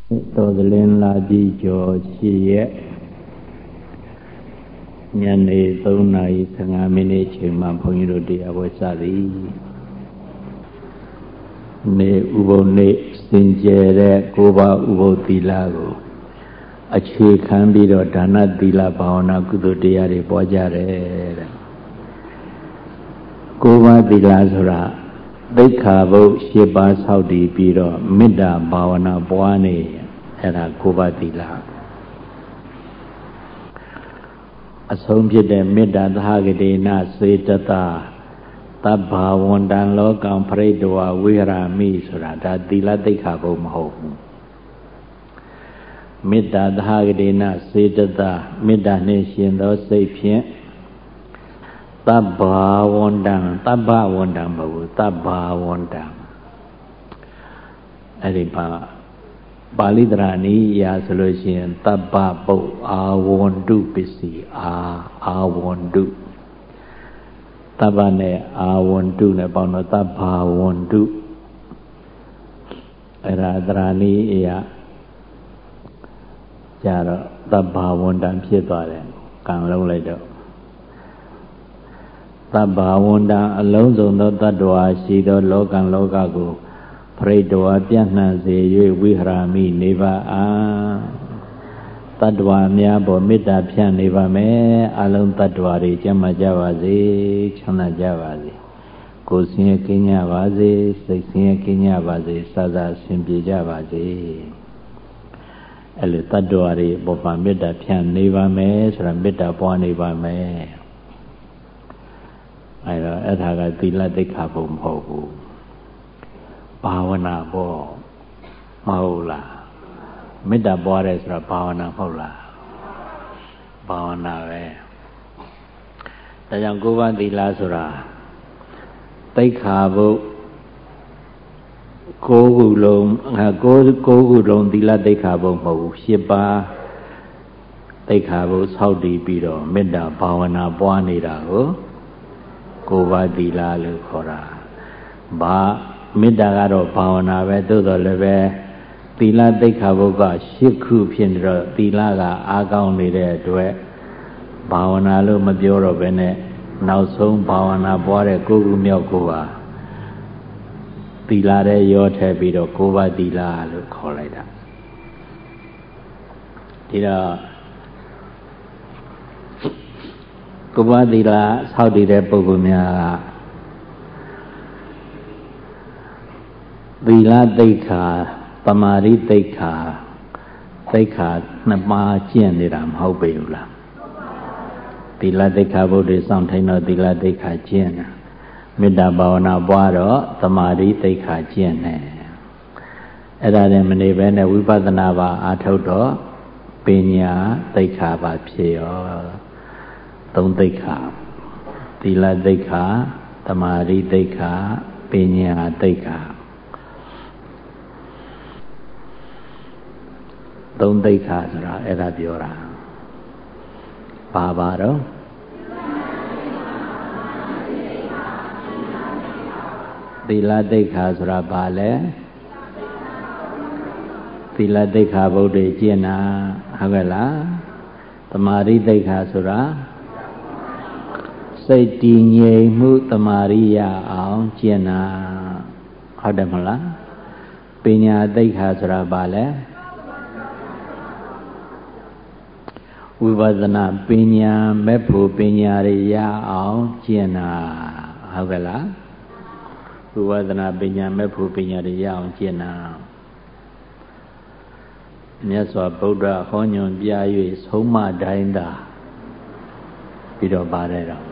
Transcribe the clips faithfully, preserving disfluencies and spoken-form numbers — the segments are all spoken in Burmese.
တော်သလင်းလာပြီးကျော်ရှိရဲ့ညနေသုံးနာရီဆယ်ငါးမိနစ်ချိန်မှာဘုန်းကြီးတို့တရားဝဲစသည်နေဥပုံနေ့စင်ကြယ်တဲ့ကိုးပါးဥပုသ်သီလကိုအခြေခံပြီးတော့ဒါနသီလဘာဝနာကုသိုလ်တရားတွေပွားကြတယ်တဲ့ကိုးပါးသီလဆိုတာသိက္ခာပုဒ်ရှစ်ပါးဆောက်တည်ပြီးတော့မေတ္တာဘာဝနာပွားနေအဲ့ဒါကိုးပါးသီလအဆုံးဖြစ်တဲ့မေတ္တာသဟဂတိနာစေတသာတဗ္ဗဝန္တံလောကံပရိဒဝဝိဟရမိဆိုတာဒါသီလသိက္ခာပုဒ်မဟုတ်ဘူးမေတ္တာသဟဂတိနာစေတသာမေတ္တာနှင့်ရှင်သောစိတ်ဖြင့်တဗ္ဗဝန္တံတဗ္ဗဝန္တံမဟုတ်ဘူးတဗ္ဗဝန္တံအဲ့ဒီပါပါဠိတရဏီရာဆိုလို့ရှိရင်တဗ္ဗပုတ်အာဝန္တုပစ္စည်းအာအာဝန္တုတဗ္ဗနဲ့အာဝန္တုနဲ့ပေါင်းတော့တဗ္ဗဝန္တုအဲ့ဒါတရဏီရာကြတော့တဗ္ဗဝန္တံဖြစ်သွားတယ်ကံလုံးလိုက်တော့တဗ္ဗဝန္တံအလုံးစုံသောတ attva ရှိသောလောကံလောကကိုပရိဒဝပြန့်နှံ့စေ၍ဝိဟရာမိနေပါအားတ attva များပေါ်မေတ္တာဖြန့်နေပါမယ်အလုံးတ attva တွေကျမ်းမာကြပါစေချမ်းသာကြပါစေကိုယ်ဆင်းရဲကင်းကြပါစေစိတ်ဆင်းရဲကင်းကြပါစေစသအဆင်ပြေကြပါစေအဲ့လိုတ attva တွေပေါ်မှာမေတ္တာဖြန့်နေပါမယ်ဆိုတာမေတ္တာပွားနေပါမယ်အဲ့တော့အဲ့ဒါကသီလသိက္ခာပုဒ်မဟုတ်ဘူးဘာဝနာပေါ့မဟုတ်လားမေတ္တာပွားတယ်ဆိုတာဘာဝနာမဟုတ်လားဘာဝနာပဲဒါကြောင့်ကိုးပါးသီလဆိုတာသိက္ခာပုဒ်ကိုးခုလုံးကိုးကိုးခုလုံးသီလသိက္ခာပုဒ်မဟုတ်ဘူးရှစ်ပါးသိက္ခာပုဒ်ဆောက်တည်ပြီးတော့မေတ္တာဘာဝနာပွားနေတာကိုကိုးပါးသီလလို့ခေါ်တာဘာမေတ္တာကတော့ဘာဝနာပဲသို့တော်လည်းပဲသီလသိက္ခာပုဒ်ကရှစ်ခုဖြစ်နေတော့သီလကအားကောင်းနေတဲ့အတွက်ဘာဝနာလို့မပြောတော့ဘဲနဲ့နောက်ဆုံးဘာဝနာပွားတဲ့ကိုးခုမြောက်ကိုပါသီလတဲ့ရောထည့်ပြီးတော့ကိုးပါးသီလလို့ခေါ်လိုက်တာဒီတော့ကိုးပါးသီလဆောက်တည်တဲ့ပုဂ္ဂိုလ်များသီလသိက္ခာပမာရိသိက္ခာသိက္ခာနှစ်ပါးကျင့်နေတာမဟုတ်ပေဘူးလားသီလသိက္ခာဘုဒ္ဓစောင့်ထိုင်တော့သီလသိက္ခာကျင့်တာမေတ္တာဘာဝနာပွားတော့သမာဓိသိက္ခာကျင့်တယ်အဲ့ဒါနဲ့မနေဘဲနဲ့ဝိပဿနာပါအားထုတ်တော့ပညာသိက္ခာပါဖြစ်ရောသုံးသိက္ခာသီလသိက္ခာသမာဓိသိက္ခာပညာသိက္ခာသုံးသိက္ခာဆိုတာအဲ့ဒါပြောတာပါပါတော့သီလသိက္ခာဆိုတာဘာလဲသီလသိက္ခာဘုဒ္ဓကျင့်တာဟုတ်ကဲ့လားသမာဓိသိက္ခာဆိုတာစိတ်တည်ငြိမ်မှုသမာဓိရအောင်ကျင့်တာဟုတ်တယ်မလားပညာသိက္ခာဆိုတာဘာလဲဝိပဿနာပညာမဲ့ဖို့ပညာတွေရအောင်ကျင့်တာဟုတ်ကဲ့လားဝိပဿနာပညာမဲ့ဖို့ပညာတွေရအောင်ကျင့်တာမြတ်စွာဘုရားဟောညွှန်ပြ၍ဆုံးမတိုင်းသာပြီးတော့ပါတယ်တော့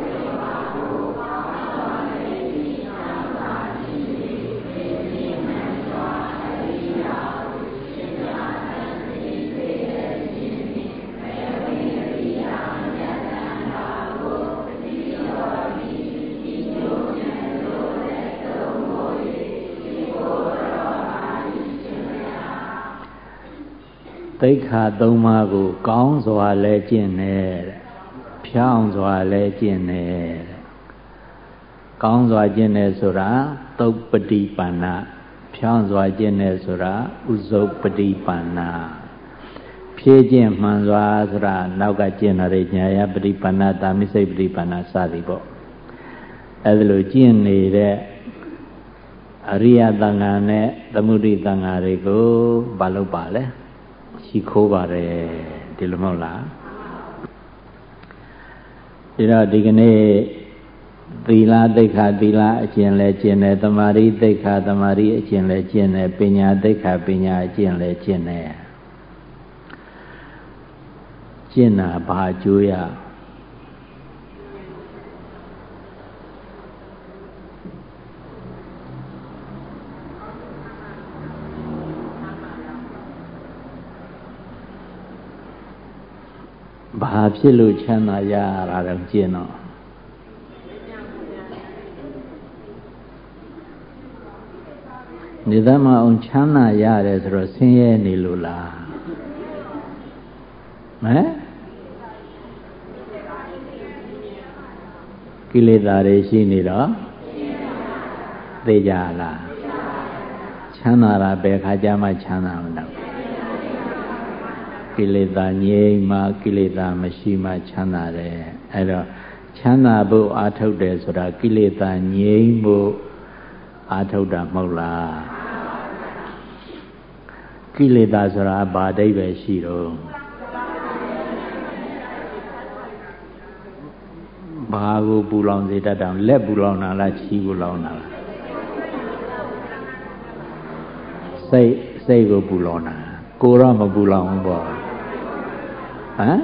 သိက္ခာသုံးပါးကိုကောင်းစွာလဲကျင့်တယ်ဖြောင်းစွာလဲကျင့်တယ်ကောင်းစွာကျင့်တယ်ဆိုတာသုပ္ပတိပန္နဖြောင်းစွာကျင့်တယ်ဆိုတာဥစုပฏิပန္နာဖြည့်ကျင့်မှန်စွာဆိုတာနောက်ကကျင့်တဲ့ညာယပฏิပန္နာတာမိစိတ်ပฏิပန္နာစသည်ပေါ့အဲဒါလိုကျင့်နေတဲ့အရိယသံဃာနဲ့သမုဒိသံဃာတွေကိုဘာလုပ်ပါလဲရှိခိုးပါတယ်ဒီလိုမဟုတ်လားဒီတော့ဒီကနေ့သီလသိက္ခာသီလအကျင့်လဲကျင့်တယ်သမာဓိသိက္ခာသမာဓိအကျင့်လဲကျင့်တယ်ပညာသိက္ခာပညာအကျင့်လဲကျင့်တယ်ကျင့်တာဘာအကျိုးရဘာဖြစ်လို့ချမ်းသာရတာတော့ကျင့်တော့နေသမအောင်ချမ်းသာရတယ်ဆိုတော့ဆင်းရဲနေလို့လားဟမ်ကိလေသာတွေရှိနေတော့သိကြလားချမ်းသာတာဘယ်ခါကျမှချမ်းသာမလို့ကိလေသာငြိမ်းမှကိလေသာမရှိမှချမ်းသာတယ်အဲ့တော့ချမ်းသာဖို့အာထုတ်တယ်ဆိုတာကိလေသာငြိမ်းဖို့အာထုတ်တာမဟုတ်လားကိလေသာဆိုတာဘာအဓိပ္ပာယ်ရှိတော့ဘာကိုပူလောင်စေတတ်တာလက်ပူလောင်တာလားခြေပူလောင်တာလားစိတ်စိတ်ကိုပူလောင်တာကိုယ်တော့မပူလောင်ဘူးပေါ့ဟမ်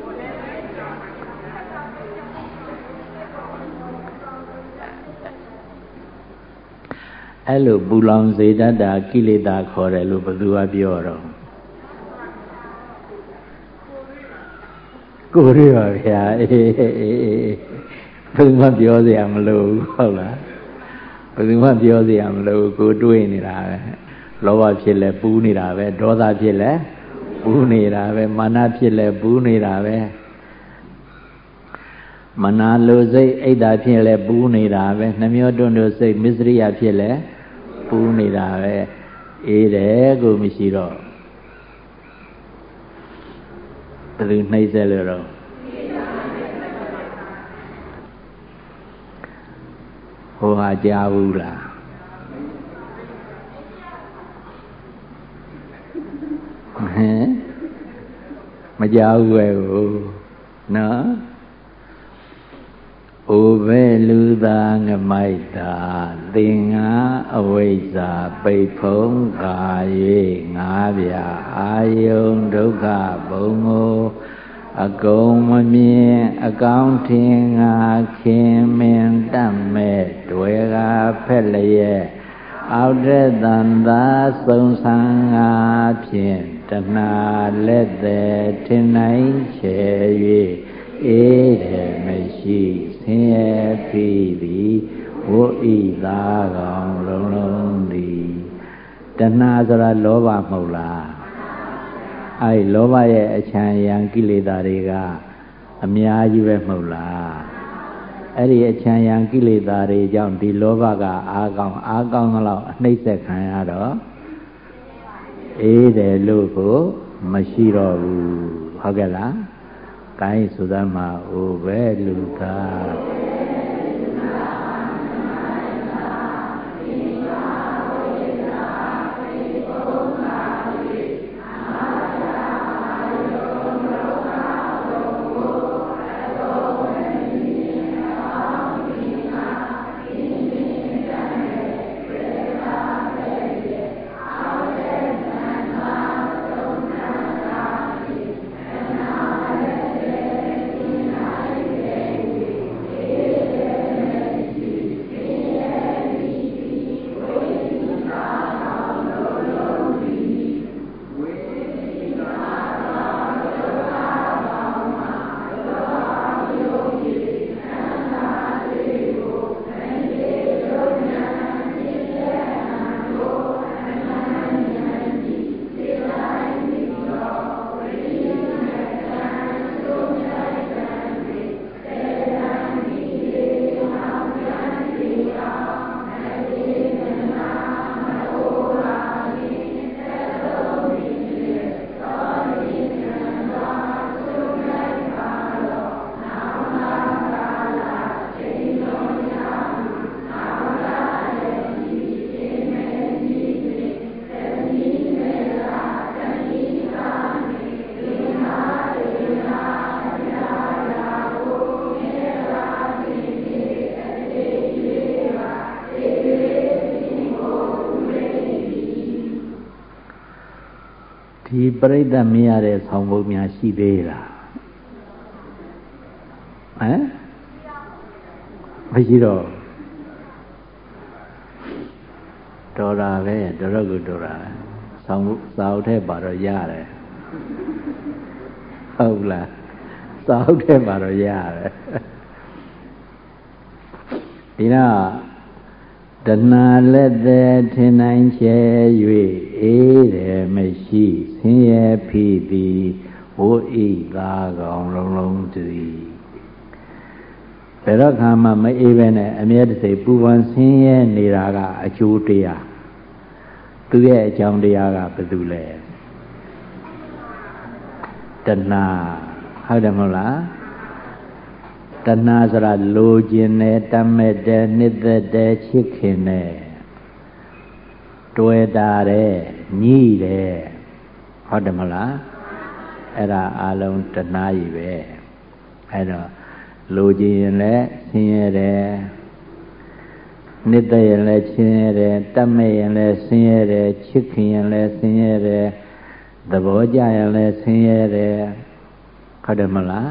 အဲ့လိုပူလောင်စေတတ်တာကိလေသာခေါ်တယ်လို့ဘယ်သူကပြောတော့ကိုယ်ရပါဗျာအေးအေးအေးဘယ်သူမှပြောစရာမလိုဘူးဟုတ်လားဘယ်သူမှပြောစရာမလိုဘူးကိုယ်တွေးနေတာပဲလောဘဖြစ်လဲပူးနေတာပဲဒေါသဖြစ်လဲပူးနေတာပဲမာနဖြစ်လဲပူးနေတာပဲမနာလိုစိတ်အိတ်တာဖြစ်လဲပူးနေတာပဲနှမျောတွန့်တို့စိတ်မစ္စရိယဖြစ်လဲပူးနေတာပဲအေးတယ်ကိုမရှိတော့ဘယ်သူနှိမ့်ဆက်လို့တော့ဟိုဟာကြားဘူးလားဟမ်မကြောက်ဘူးပဲကိုနော်အိုဘဲလူသားငမိုက်တာသင်္ဃာအဝိဇ္ဇာပိတ်ဖုံးကာ၍ငါးပြအာယုံဒုက္ခဘုံကိုအကုန်မမြင်အကောင်းထင်ငါခင်မင်တတ်မဲ့တွေကဖက်လျက်အောက်တဲ့တန်သာစုံဆန်းငါဖြင့်တဏှာလက်သည်ထင်နိုင်ချေ၍အေးတယ်မရှိဆင်းရဲပြီးသည်ဝိဣသာကောင်လုံးလုံးသည်တဏှာဆိုတာလောဘမဟုတ်လားအဲ့လောဘရဲ့အချမ်းယံကိလေသာတွေကအများကြီးပဲမဟုတ်လားအဲ့ဒီအချမ်းယံကိလေသာတွေကြောင့်ဒီလောဘကအာကောင်းအာကောင်းတော့အနှိမ့်ဆက်ခံရတော့အေးတယ်လို့ကိုမရှိတော့ဘူးဟုတ်ကဲ့လားကိုင်းဆိုသမှာအိုပဲလူသားဒီပြိဿမရတဲ့ဆောင်းပုံများရှိသေးလားဟမ်မရှိတော့တော်တာပဲတော်တော့ကိုတော်တာဆောင်းစာအုပ်ထဲပါတော့ရတယ်ဟုတ်လားစာအုပ်ထဲပါတော့ရတယ်ဒီတော့တဏှာလက်သည်ထင်နိုင်ချဲ၍အေးတယ်မရှိဆင်းရဲဖိသည်ဝိဣသာကောင်လုံးလုံးတည်းဘယ်တော့ခါမှမအေးပဲနဲ့အမြဲတစေပူပန်ဆင်းရဲနေတာကအကျိုးတရားသူရဲ့အကြောင်းတရားကဘာတူလဲတဏှာဟုတ်တယ်မဟုတ်လားတဏှာဆိုတာလိုချင်တယ်တတ်မဲ့တယ်နှစ်သက်တယ်ချစ်ခင်တယ်တွေ့တာတယ်ညှိတယ်ဟုတ်တယ်မလားအဲ့ဒါအလုံးတဏှာကြီးပဲအဲ့တော့လိုချင်ရင်လည်းဆင်းရဲတယ်နှစ်သက်ရင်လည်းဆင်းရဲတယ်တတ်မဲ့ရင်လည်းဆင်းရဲတယ်ချစ်ခင်ရင်လည်းဆင်းရဲတယ်သဘောကျရင်လည်းဆင်းရဲတယ်ဟုတ်တယ်မလား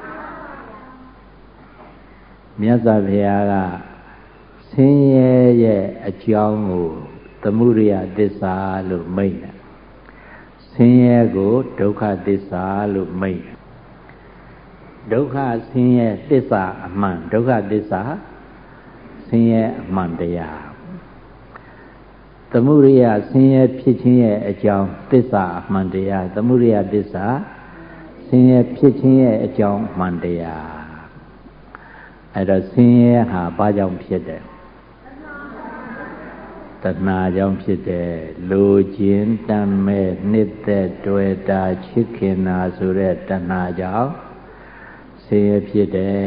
မြတ်စွာဘုရားကဆင်းရဲရဲ့အကြောင်းကိုသမုဒိယသစ္စာလို့မိန့်တယ်ဆင်းရဲကိုဒုက္ခသစ္စာလို့မိန့်တယ်ဒုက္ခဆင်းရဲသစ္စာအမှန်ဒုက္ခသစ္စာဆင်းရဲအမှန်တရားသမုဒိယဆင်းရဲဖြစ်ခြင်းရဲ့အကြောင်းသစ္စာအမှန်တရားသမုဒိယသစ္စာဆင်းရဲဖြစ်ခြင်းရဲ့အကြောင်းအမှန်တရားအဲ့တော့ဆင်းရဲဟာဘာကြောင့်ဖြစ်တယ်တဏှာကြောင့်ဖြစ်တယ်လိုခြင်းတတ်မဲ့နှစ်သက်တွေ့တာချစ်ခင်တာဆိုတဲ့တဏှာကြောင့်ဆင်းရဲဖြစ်တယ်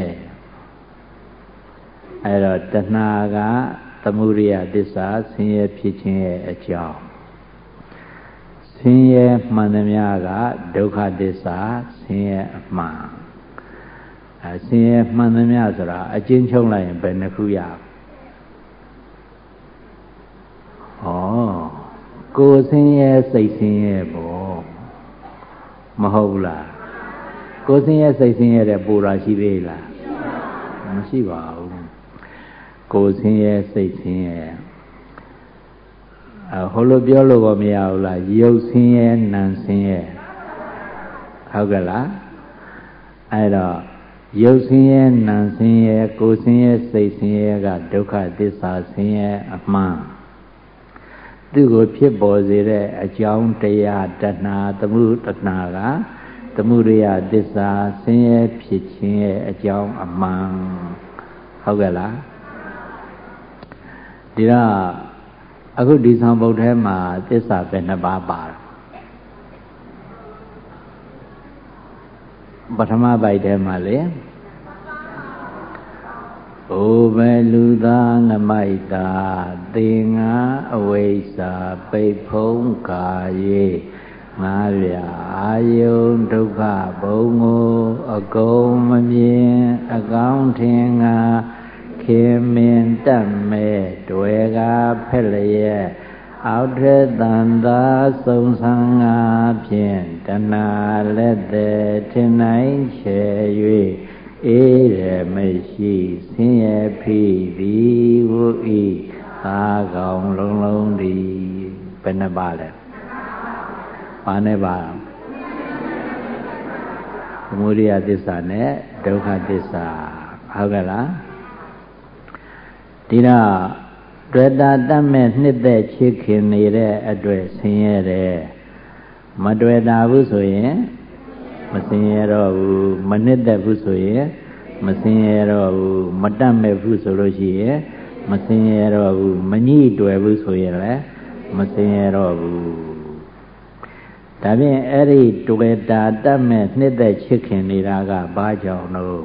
အဲ့တော့တဏှာကသမုဒိယသစ္စာဆင်းရဲဖြစ်ခြင်းရဲ့အကြောင်းဆင်းရဲမှန်သမျှကဒုက္ခသစ္စာဆင်းရဲအမှန်အဲဆင်းရဲမှန်သမျှဆိုတာအကျဉ်းချုပ်လိုက်ရင်ဘယ်နှခုရဩကိုယ်ဆင်းရဲစိတ်ဆင်းရဲပေါ့မဟုတ်လားကိုယ်ဆင်းရဲစိတ်ဆင်းရဲတဲ့ပူတာရှိသေးလားမရှိပါဘူးကိုယ်ဆင်းရဲစိတ်ဆင်းရဲအဟိုလိုပြောလို့ကောမရဘူးလားရုပ်ဆင်းရဲနာမ်ဆင်းရဲဟုတ်ကဲ့လားအဲ့တော့ရုပ်ဆင်းရဲနာမ်ဆင်းရဲကိုယ်ဆင်းရဲစိတ်ဆင်းရဲကဒုက္ခသစ္စာဆင်းရဲအမှန်သူ့ကိုဖြစ်ပေါ်စေတဲ့အကြောင်းတရားတဏှာသမှုတဏှာကသမုဒိယသစ္စာဆင်းရဲဖြစ်ခြင်းရဲ့အကြောင်းအမှန်ဟုတ်ကဲ့လားဒီတော့အခုဒီဆောင်ပုဒ်ထဲမှာသစ္စာပဲနှစ်ပါးပါပထမပိုက်ထဲမှာလေဩဘယ်လူသားငမိုက်တာသေငါအဝိဇ္ဇာပိတ်ဖုံးကာယေငါးပြအာယုံဒုက္ခဘုံကိုအကုန်မမြင်အကောင်းထင်ငါခင်မင်တတ်မဲ့တွေ့ကဖက်လျက်အောက်ထက်တန်သာစုံဆန်းငါဖြင့်တဏှာလက်သည်ထင်နိုင်ချေ၍အေးရမရှိဆင်းရဲဖိသည်ဝိဣသာကောင်လုံးလုံးသည်ဘယ်နှပါလဲဘာနဲ့ပါသမုဒိယသစ္စာနဲ့ဒုက္ခသစ္စာဟုတ်ကဲ့လားဒီတော့တွေ့တာတတ်မဲ့နှစ်သက်ချစ်ခင်နေတဲ့အတွက်ဆင်းရဲတယ်မတွေ့တာဘူးဆိုရင်မဆင်းရဲတော့ဘူးမနှစ်သက်ဘူးဆိုရင်မဆင်းရဲတော့ဘူးမတတ်မဲ့ဘူးဆိုလို့ရှိရင်မဆင်းရဲတော့ဘူးမညှိတွေ့ဘူးဆိုရင်လည်းမဆင်းရဲတော့ဘူးဒါဖြင့်အဲ့ဒီတွေ့တာတတ်မဲ့နှစ်သက်ချစ်ခင်နေတာကဘာကြောင့်လို့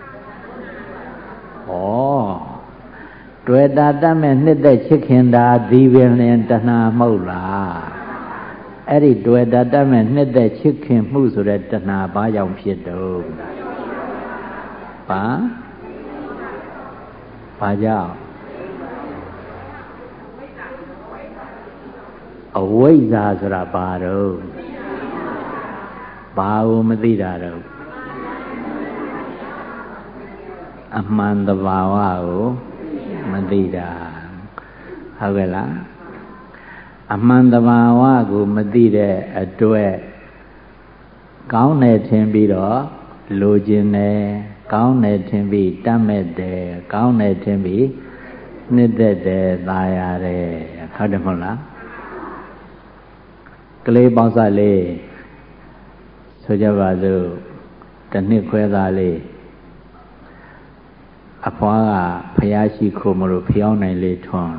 ဩတွေ့တာတတ်မဲ့နှစ်သက်ချစ်ခင်တာဒီပင်လင်တဏှာမဟုတ်လားအဲ့ဒီတွေ့တာတတ်မဲ့နှစ်သက်ချစ်ခင်မှုဆိုတဲ့တဏှာဘာကြောင့်ဖြစ်တော့ဘာဘာကြောင့်အဝိဇ္ဇာဆိုတာဘာတော့ဘာကိုမသိတာတော့အမှန်တဘာဝကိုမသိတာဟုတ်ကဲ့လားအမှန်တဘာဝကိုမသိတဲ့အတွက်ကောင်းတယ်ထင်ပြီးတော့လိုချင်တယ်ကောင်းတယ်ထင်ပြီးတတ်မဲ့တယ်ကောင်းတယ်ထင်ပြီးနှစ်သက်တယ်သာရတယ်ဟုတ်တယ်မဟုတ်လားကလေးပေါင်းစလေးဆိုကြပါစို့တစ်နှစ်ခွဲသားလေးအဖွားကဖျားရှိခိုးမလို့ဖျောင်းနိုင်လေးထွန်း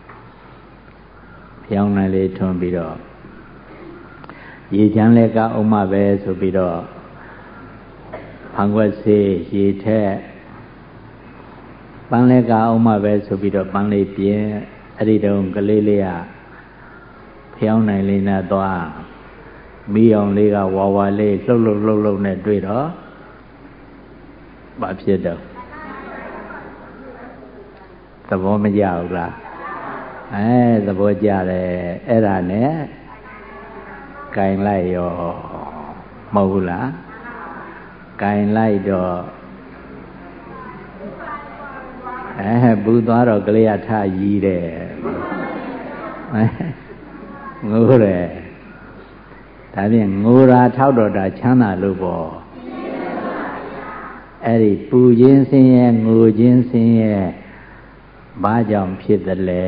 ဖျောင်းနိုင်လေးထွန်းပြီးတော့ရေချမ်းလည်းကအုံးမပဲဆိုပြီးတော့ဖန်ခွက်စေးရေထက်ပန်းလည်းကအုံးမပဲဆိုပြီးတော့ပန်းလေးပြင်းအဲ့ဒီတုန်းကလေးလေးကဖျောင်းနိုင်လေးနဲ့သွားမီးအောင်လေးကဝါဝါလေးလှုပ်လှုပ်လှုပ်လှုပ်နဲ့တွေ့တော့ဘာဖြစ်တော့သဘောမကျဘူးလားအဲသဘောကျတယ်အဲ့ဒါနဲ့ကင်လိုက်ရောမဟုတ်ဘူးလားကင်လိုက်တော့အဲဘူးသွားတော့ကလေးကထရီးတယ်ငိုးတယ်ဒါဖြင့်ငိုရာထောက်တော့တာချမ်းသာလို့ပေါ့အဲ့ဒီပူခြင်းဆင်းရဲငိုခြင်းဆင်းရဲဘာကြောင့်ဖြစ်သလဲ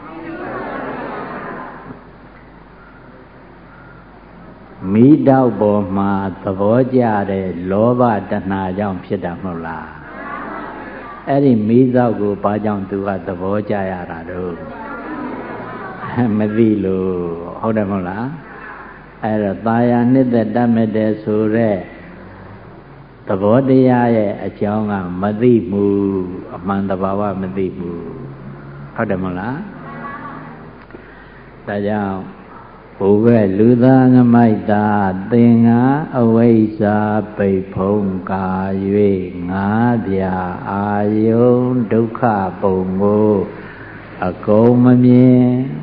မိတောက်ပေါ်မှာသဘောကျတဲ့လောဘတဏှာကြောင့်ဖြစ်တာမဟုတ်လားအဲ့ဒီမိသောက်ကိုဘာကြောင့်သူကသဘောကျရတာတော့မသိလို့ဟုတ်တယ်မဟုတ်လားအဲ့တော့ตาယာနှစ်သက်တတ်မဲ့တယ်ဆိုတဲ့သဘောတရားရဲ့အကြောင်းကမသိဘူးအမှန်တဘာဝမသိဘူးဟုတ်တယ်မဟုတ်လားဒါကြောင့်ဘုဘဲလူသားငမိုက်တာသင်္ဃာအဝိဇ္ဇာပိတ်ဖုံးကာ၍ငါးပြာအာယုံဒုက္ခပုံကိုအကုန်မမြင်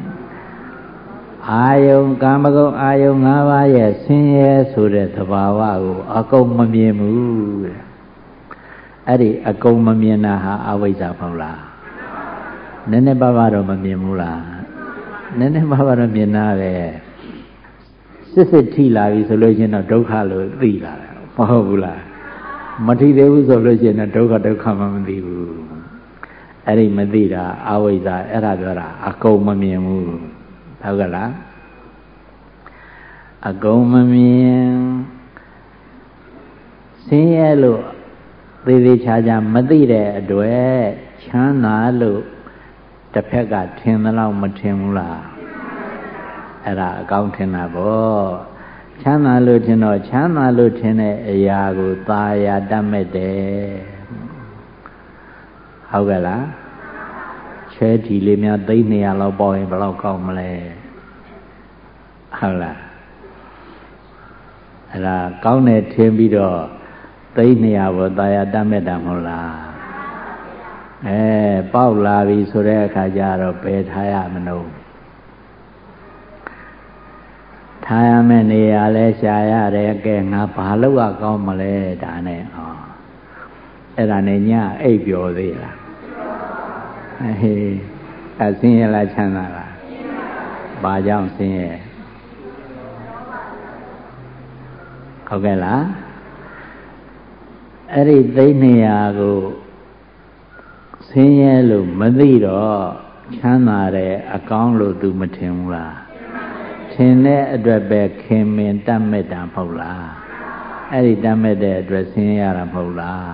အာယုံကာမဂုဏ်အာယုံ၅ပါးရဲ့ဆင်းရဲဆိုတဲ့သဘာဝကိုအကုန်မမြင်ဘူးတဲ့အဲ့ဒီအကုန်မမြင်တာဟာအဝိဇ္ဇာမဟုတ်လားနည်းနည်းပါးပါးတော့မမြင်ဘူးလားနည်းနည်းပါးပါးတော့မြင်တာပဲစစ်စစ်ထိလာပြီဆိုလို့ရှိရင်တော့ဒုက္ခလို့သိလာတယ်မဟုတ်ဘူးလားမထိသေးဘူးဆိုလို့ရှိရင်တော့ဒုက္ခဒုက္ခမှမသိဘူးအဲ့ဒီမသိတာအဝိဇ္ဇာအဲ့ဒါပြောတာအကုန်မမြင်ဘူးဟုတ်ကဲ့လားအကုန်မမြင်ဆင်းရဲလို့သေသေးချာချာမသိတဲ့အတွက်ချမ်းသာလို့တစ်ဖက်ကထင်သလောက်မထင်ဘူးလားအဲ့ဒါအကောင်းထင်တာပေါ့ချမ်းသာလို့ထင်တော့ချမ်းသာလို့ထင်တဲ့အရာကိုသာယာတတ်မဲ့တယ်ဟုတ်ကဲ့လားချဲထီလေးများသိန်းနှစ်ရာလောက်ပေါရင်ဘယ်လောက်ကောင်းမလဲဟုတ်လားအဲ့ဒါကောင်းတယ်ထင်ပြီးတော့သိန်းနှစ်ရာပေါ်သာယာတတ်မဲ့တာမဟုတ်လားအဲပေါက်လာပြီဆိုတဲ့အခါကျတော့ဘယ်ထားရမလို့ထားရမယ့်နေရာလဲရှားရတယ်ကဲငါဘာလို့ကကောင်းမလဲဒါနဲ့ဟောအဲ့ဒါနဲ့ညအိပ်ပျော်သေးလားဟေးအဆင်းရဲလားချမ်းသာလားဘာကြောင့်ဆင်းရဲဟုတ်ကဲ့လားအဲ့ဒီသိန်းနေရာကိုဆင်းရဲလို့မသိတော့ချမ်းသာတယ်အကောင်းလို့သူမထင်ဘူးလားထင်တဲ့အတွက်ပဲခင်မင်တတ်မဲ့တာမဟုတ်လားအဲ့ဒီတတ်မဲ့တဲ့အတွက်ဆင်းရဲရတာမဟုတ်လား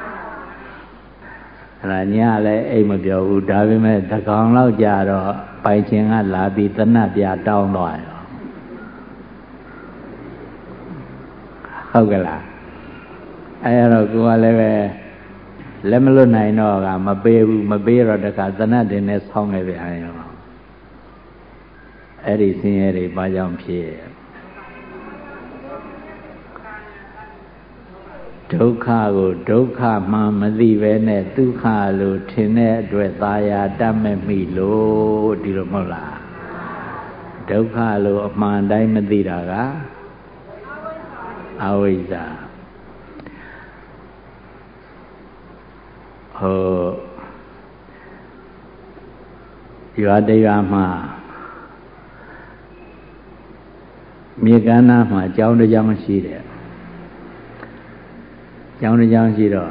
အဲ့ဒါညလည်းအိမ်မပြောဘူးဒါပေမဲ့တကောင်လောက်ကြတော့ပိုင်ချင်းကလာပြီးတနတ်ပြတောင်းသွားရောဟုတ်ကဲ့လားအဲ့တော့ကိုကလည်းပဲလက်မလွတ်နိုင်တော့ကမပေးဘူးမပေးတော့တခါသနတ်တင်နဲ့ဆောင်းခဲ့ပြန်ရောအဲ့ဒီဆင်းရဲတွေဘာကြောင့်ဖြစ်ဒုက္ခကိုဒုက္ခမှမသိပဲနဲ့ဒုက္ခလို့ထင်တဲ့အတွက်သာယာတတ်မဲ့မိလို့ဒီလိုမဟုတ်လားဒုက္ခလို့အမှန်တိုင်းမသိတာကအဝိဇ္ဇာဟိုရွာတရားမှာမြေကမ်းနားမှာကျောင်းတစ်ကျောင်းရှိတယ်ကျောင်းတစ်ကျောင်းရှိတော့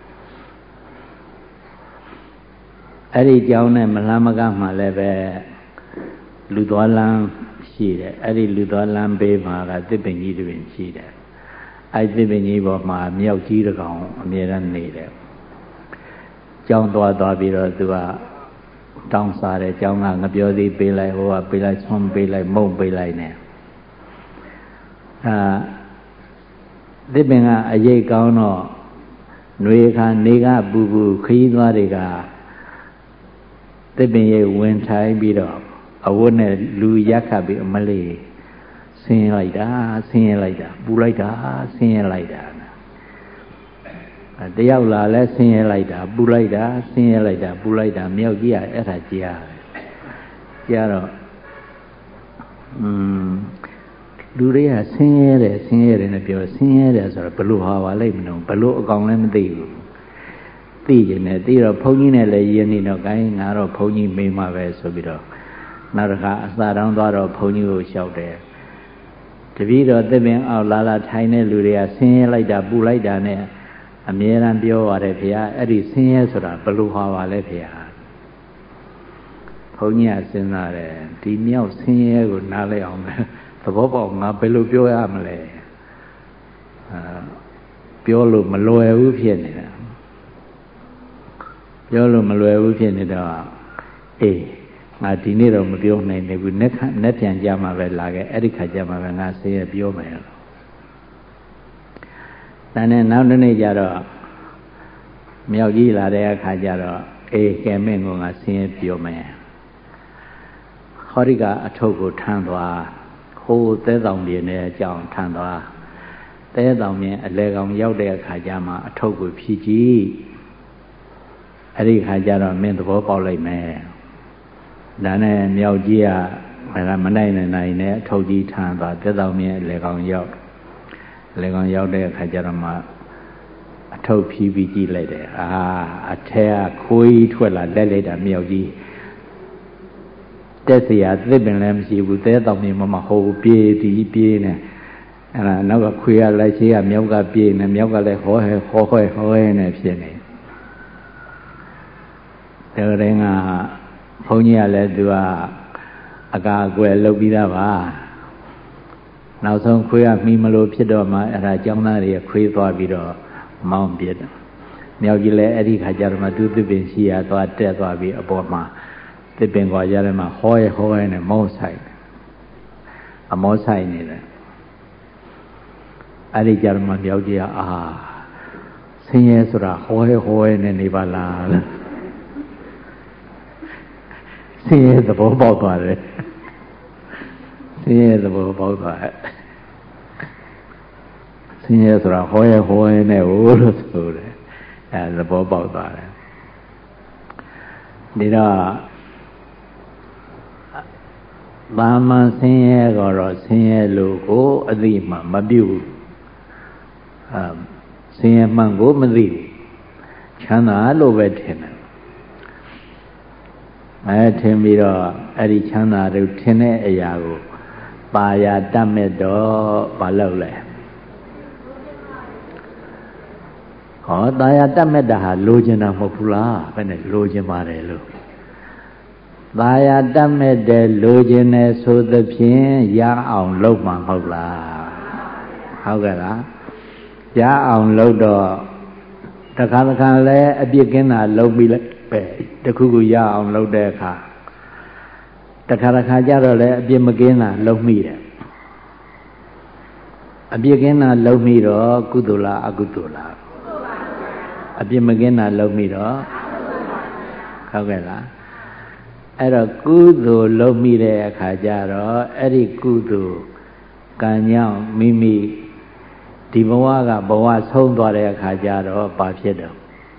အဲ့ဒီကျောင်းနဲ့မလှမ်းမကမ်းမှာလည်းပဲလူသွားလမ်းရှိတယ်အဲ့ဒီလူသွားလမ်းဘေးမှာကသစ်ပင်ကြီးတစ်ပင်ရှိတယ်အဲ့သစ်ပင်ကြီးပေါ်မှာမြောက်ကြီးတစ်ကောင်အမြဲတမ်းနေတယ်ကျောင်းသွားသွားပြီးတော့သူကတောင်းစားတယ်ကျောင်းကငပြောသေးပေးလိုက်ဟိုကပေးလိုက်ဆွမ်းပေးလိုက်မုံပေးလိုက်နဲ့အာသစ်ပင်ကအရေးကောင်းတော့ຫນွေခါနေကပူပူခရီးသွားတွေကသစ်ပင်ရဲ့ဝင်ထိုင်ပြီးတော့အဝတ်နဲ့လူရက်ခတ်ပြီးအမလေးဆင်းလိုက်တာဆင်းလိုက်တာပူလိုက်တာဆင်းလိုက်တာတယောက်လာလဲဆင်းလိုက်တာပူလိုက်တာဆင်းလိုက်တာပူလိုက်တာမြောက်ကြီးကအဲ့ဒါကြားကြားတော့อืมလူတွေကဆင်းရဲတယ်ဆင်းရဲတယ်နဲ့ပြောဆင်းရဲတယ်ဆိုတော့ဘလို့ဟာပါလိမ့်မလို့ဘလို့အကောင်လည်းမသိဘူးသိကျင်တယ်သိတော့ဘုန်းကြီးနဲ့လည်းယဉ်နေတော့ကိုင်းငါတော့ဘုန်းကြီးမေးမှာပဲဆိုပြီးတော့နောက်တစ်ခါအစာတောင်းသွားတော့ဘုန်းကြီးကိုလျှောက်တယ်တပည့်တော်သစ်ပင်အောက်လာလာထိုင်တဲ့လူတွေကဆင်းရဲလိုက်တာပူလိုက်တာနဲ့အမြဲတမ်းပြောရတယ်ဖေဟာအဲ့ဒီဆင်းရဲဆိုတာဘလို့ဟာပါလဲဖေဟာဘုန်းကြီးကစဉ်းစားတယ်ဒီမြောက်ဆင်းရဲကိုနားလည်အောင်မယ်သဘောပေါက်ငါဘယ်လိုပြောရမလဲအာပြောလို့မလွယ်ဘူးဖြစ်နေတာပြောလို့မလွယ်ဘူးဖြစ်နေတော့အေးငါဒီနေ့တော့မပြောနိုင်နေဘူးနေ့ခနေ့ပြန်ကြမှာပဲလာခဲ့အဲ့ဒီခါကြမှာပဲငါဆင်းရဲပြောမယ်လို့ဒါနဲ့နောက်တစ်နေ့ကျတော့မြောက်ကြီးလာတဲ့အခါကျတော့အေးကဲမင်းကငါဆင်းရဲပြောမယ်ဟောဒီကအထုပ်ကိုထမ်းသွားဟိုးသဲတောင်ပြင်းနဲ့အကြောင်းထမ်းသွားသဲတောင်ပြင်းအလဲကောင်ရောက်တဲ့အခါကျမှအထုပ်ကိုဖြည့်ကြည့်အဲ့ဒီခါကျတော့မင်းသဘောပေါက်လိုက်မယ်ဒါနဲ့မြောက်ကြီးကမနိုင်နိုင်နိုင်နဲ့အထုပ်ကြီးထမ်းသွားသဲတောင်ပြင်းအလဲကောင်ရောက်အလဲကောင်ရောက်တဲ့အခါကျတော့မှအထုပ်ဖြည့်ပြီးကြည့်လိုက်တယ်အာအထက်ကခွေးထွက်လာလက်လိုက်တာမြောက်ကြီးတက်เสียသစ်ပင်လည်းမရှိဘူးသဲတောင်မြေမှာမဟုတ်ပြေးဒီပြေးနေအဲ့ဒါနောက်ကခွေးကလိုက်ချေးကမြောက်ကပြေးနေမြောက်ကလည်းဟောဟဲဟောဟဲဟောဟဲနေဖြစ်နေတယ်တဲ့ကဘုန်းကြီးကလည်းသူကအကာအကွယ်လုပ်ပြီးသားပါနောက်ဆုံးခွေးကမိမလို့ဖြစ်တော့မှအဲ့ဒါကျောင်းသားတွေခွေးသွားပြီးတော့မောင်းပြစ်တယ်မြောက်ကြီးလည်းအဲ့ဒီခါကျတော့မှသူသစ်ပင်ရှိရသွားတက်သွားပြီးအပေါ်မှာသစ်ပင်ကွာရတဲ့မှာဟောရဲဟောရဲနဲ့မောဆိုင်အမောဆိုင်နေတယ်အဲ့ဒီကြတော့မှမြောက်ကြီးကအာဆင်းရဲဆိုတာဟောရဲဟောရဲနဲ့နေပါလားဆင်းရဲသဘောပေါက်သွားတယ်ဆင်းရဲသဘောပေါက်သွားတယ်ဆင်းရဲဆိုတာဟောရဲဟောရဲနဲ့ဟိုလို့ဆိုတယ်အဲသဘောပေါက်သွားတယ်ဒီတော့ဘာမှဆင်းရဲတော့ဆင်းရဲလို့ကိုအသိမှမပြုဘူးအာဆင်းရဲမှန်ကိုမသိဘူးချမ်းသာလို့ပဲထင်တယ်အဲထင်ပြီးတော့အဲ့ဒီချမ်းသာတို့ထင်တဲ့အရာကိုပါရတတ်မဲ့တော့မလုပ်လဲဟောတာယာတတ်မဲ့တာဟာလိုချင်တာမဟုတ်ဘူးလားဘယ်နဲ့လိုချင်ပါတယ်လို့သာယာတတ်မဲ့တယ်လိုချင်တယ်ဆိုသဖြင့်ရအောင်လုပ်မှာမဟုတ်လားဟုတ်ကဲ့လားရအောင်လုပ်တော့တခါတခါလဲအပြစ်ကင်းတာလုပ်ပြီးလိုက်ပဲတခုခုရအောင်လုပ်တဲ့အခါတခါတခါကျတော့လဲအပြစ်မကင်းတာလုပ်မိတယ်အပြစ်ကင်းတာလုပ်မိတော့ကုသိုလ်လားအကုသိုလ်လားအပြစ်မကင်းတာလုပ်မိတော့ဟုတ်ကဲ့လားအဲ့တော့ကုသိုလ်လုပ်မိတဲ့အခါကျတော့အဲ့ဒီကုသိုလ်ကံကြောင့်မိမိဒီဘဝကဘဝဆုံးသွားတဲ့အခါကျတော့ဘာဖြစ်တော့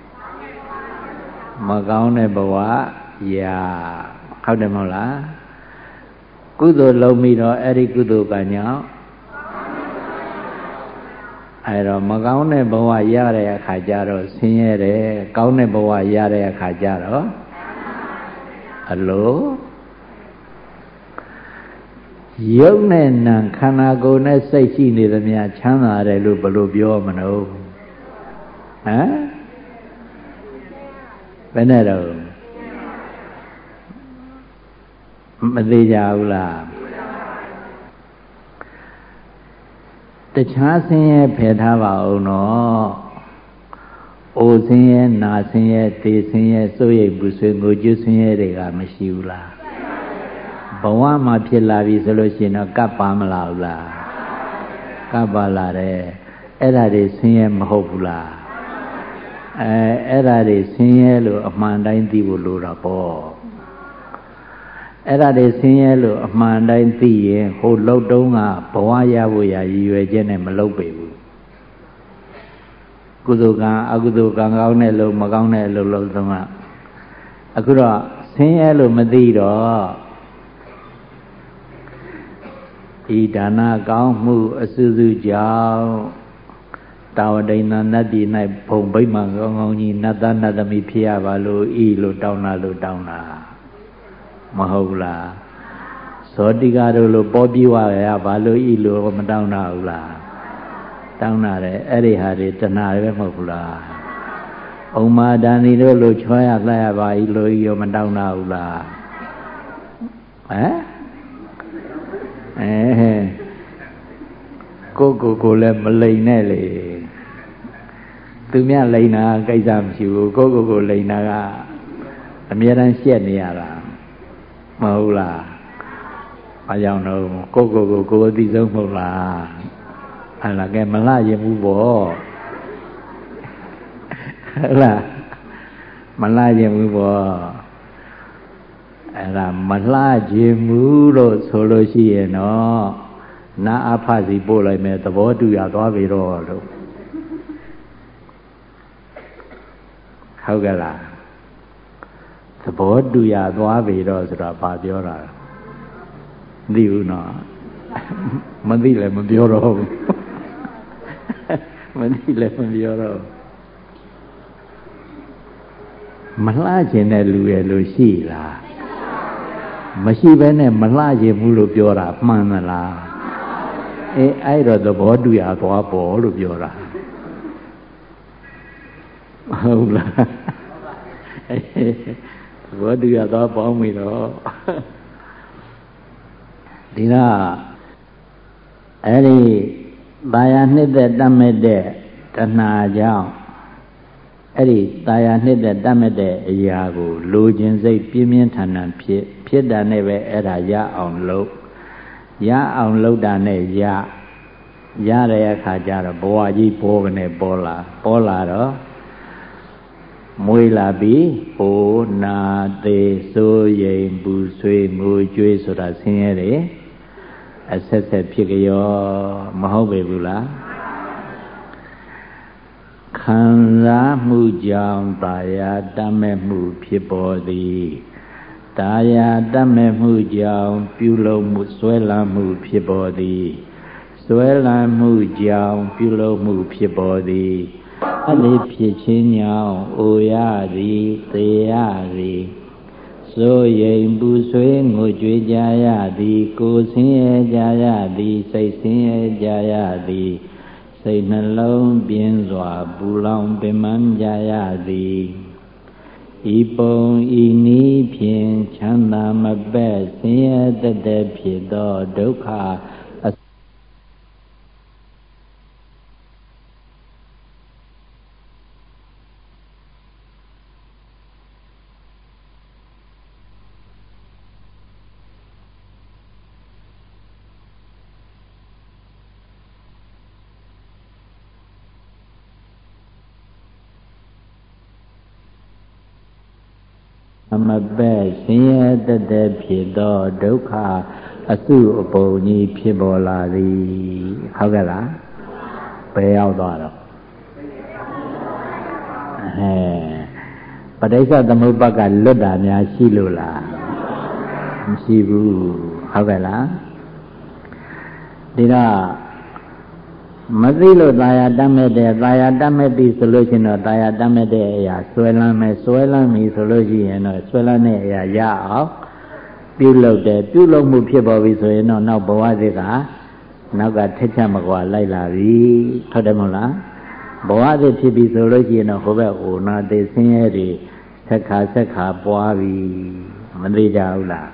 မကောင်းတဲ့ဘဝရာဟုတ်တယ်မဟုတ်လားကုသိုလ်လုပ်မိတော့အဲ့ဒီကုသိုလ်ကံကြောင့်အဲတော့မကောင်းတဲ့ဘဝရတဲ့အခါကျတော့ဆင်းရဲတယ်ကောင်းတဲ့ဘဝရတဲ့အခါကျတော့အလိုရုပ်နဲ့နာခန္ဓာကိုယ်နဲ့စိတ်ရှိနေသမျှချမ်းသာတယ်လို့ဘယ်လိုပြောမလို့ဟမ်ဘယ်နဲ့တော့မသိကြဘူးလားတခြားဆင်းရဲဖယ်ထားပါအောင်နော်အိုဆင်းရဲနာဆင်းရဲသေဆင်းရဲစိုးရိမ်ပူဆွေးငိုကြွဆင်းရဲတွေကမရှိဘူးလားဘဝမှာဖြစ်လာပြီဆိုလို့ရှိရင်တော့ကပ်ပါမလားဘူးလားကပ်ပါလာတယ်အဲ့ဒါတွေဆင်းရဲမဟုတ်ဘူးလားအဲအဲ့ဒါတွေဆင်းရဲလို့အမှန်တိုင်းသိဖို့လိုတာပေါ့အဲ့ဒါတွေဆင်းရဲလို့အမှန်တိုင်းသိရင်ဟိုလှုပ်တုံးကဘဝရဖို့ရရည်ရွယ်ချက်နဲ့မလှုပ်ပေဘူးကုသိုလ်ကံအကုသိုလ်ကံကောင်းတဲ့လို့မကောင်းတဲ့လို့လှုပ်တုံးကအခုတော့ဆင်းရဲလို့မသိတော့ဤဒါနကောင်းမှုအစွစုကြောင့်တာဝတိန်နတ်ပြည်၌ဘုံဗိမာန်ကောင်းကောင်းကြီးနတ်သားနတ်သမီးဖြစ်ရပါလို့ဤလို့တောင်းတာလို့တောင်းတာမဟုတ်လားဇောတိကတို့လို့ပေါ်ပြီးွားရပါလို့ဤလို့မတောင်းတာဘူးလားတောင်းတာတယ်အဲ့ဒီဟာတွေတဏှာပဲမဟုတ်ဘူးလားဥမာဒါနီတို့လို့ချွားရလှရပါဤလို့ဤရောမတောင်းတာဘူးလားဟမ်အဲကိုကိုကိုလည်းမလိန်နဲ့လေသူမြလိန်တာကိစ္စမရှိဘူးကိုကိုကိုလိန်တာကအမြဲတမ်းရှက်နေရတာမဟုတ်လားအကြောင်းတော့ကိုကိုကိုကိုအသိဆုံးမဟုတ်လားဟလာကဲမလှရင်ဘူးပေါ့ဟလာမလှရင်ဘူးပေါ့အဲ့ဒါမလှခြင်းဘူးလို့ဆိုလို့ရှိရင်တော့နာအဖစီပို့လိုက်မယ်သဘောတူရသွားပြီတော့လို့ဟုတ်ကဲ့လားသဘောတူရသွားပြီတော့ဆိုတာဘာပြောတာမသိဘူးနော်မသိလည်းမပြောတော့ဘူးမသိလည်းမပြောတော့မလှခြင်းတဲ့လူရဲ့လို့ရှိလားမရှိဘဲနဲ့မလှခြင်းဘူးလို့ပြောတာမှန်သလားအေးအဲ့တော့သဘောတူရသွားပေါ်လို့ပြောတာဟုတ်လားသဘောတူရသွားပေါင်းပြီတော့ဒီတော့အဲ့ဒီတာယာနှစ်သက်တတ်မဲ့တဲ့တဏှာကြောင့်အဲ့ဒီတာယာနှစ်သက်တတ်မဲ့တဲ့အရာကိုလိုခြင်းစိတ်ပြင်းပြင်းထန်ထန်ဖြစ်ဖြစ်တာနဲ့ပဲအဲ့ဒါရအောင်လုပ်ရအောင်လုပ်တာနဲ့ရရတဲ့အခါကျတော့ဘဝကြီးပေါ်ကနေပေါ်လာပေါ်လာတော့မွေးလာပြီးဟိုနာသေးစိုးရိမ်ပူဆွေးငိုကြွေးဆိုတာဆင်းရဲတယ်အဆက်ဆက်ဖြစ်ကြရောမဟုတ်ပေဘူးလားခံစားမှုကြောင့်တာယာတတ်မဲ့မှုဖြစ်ပေါ်သည်တာယာတတ်မဲ့မှုကြောင့်ပြုလုပ်မှုဆွဲလန်းမှုဖြစ်ပေါ်သည်ဆွဲလန်းမှုကြောင့်ပြုလုပ်မှုဖြစ်ပေါ်သည်အဲ့ဒီဖြစ်ခြင်းကြောင့်အိုရသည်သေရသည်စိုးရိမ်ပူဆွေးငိုကြွေးကြရသည်ကိုယ်ဆင်းရဲကြရသည်စိတ်ဆင်းရဲကြရသည်စိတ်နှလုံးပြင်းစွာပူလောင်ပင်ပန်းကြရသည်ဤပုံဤနည်းဖြင့်ချမ်းသာမပဲ့ဆင်းရဲတတ်တဲ့ဖြစ်သောဒုက္ခမပဲ့ဆင်းရဲတတ်တဲ့ဖြစ်သောဒုက္ခအစုအပုံကြီးဖြစ်ပေါ်လာသည်ဟုတ်ကဲ့လားဘယ်ရောက်သွားတော့အဲပဋိစ္စသမုပ္ပါဒ်ကလွတ်တာများရှိလို့လားမရှိဘူးဟုတ်ကဲ့လားဒီတော့မသိလို့ตายာတတ်မဲ့တဲ့ตายာတတ်မဲ့ပြီဆိုလို့ရှိရင်တော့ตายာတတ်မဲ့တဲ့အရာဆွဲလန်းမယ်ဆွဲလန်းပြီဆိုလို့ရှိရင်တော့ဆွဲလန်းတဲ့အရာရအောင်ပြုလုပ်တယ်ပြုလုပ်မှုဖြစ်ပေါ်ပြီဆိုရင်တော့နောက်ဘဝတွေကနောက်ကထက်ချက်မကွာလိုက်လာပြီဟုတ်တယ်မဟုတ်လားဘဝတွေဖြစ်ပြီဆိုလို့ရှိရင်တော့ဟိုဘက်အိုနာသေးဆင်းရဲတွေဆက်ခါဆက်ခါပွားပြီမသိကြဘူးလား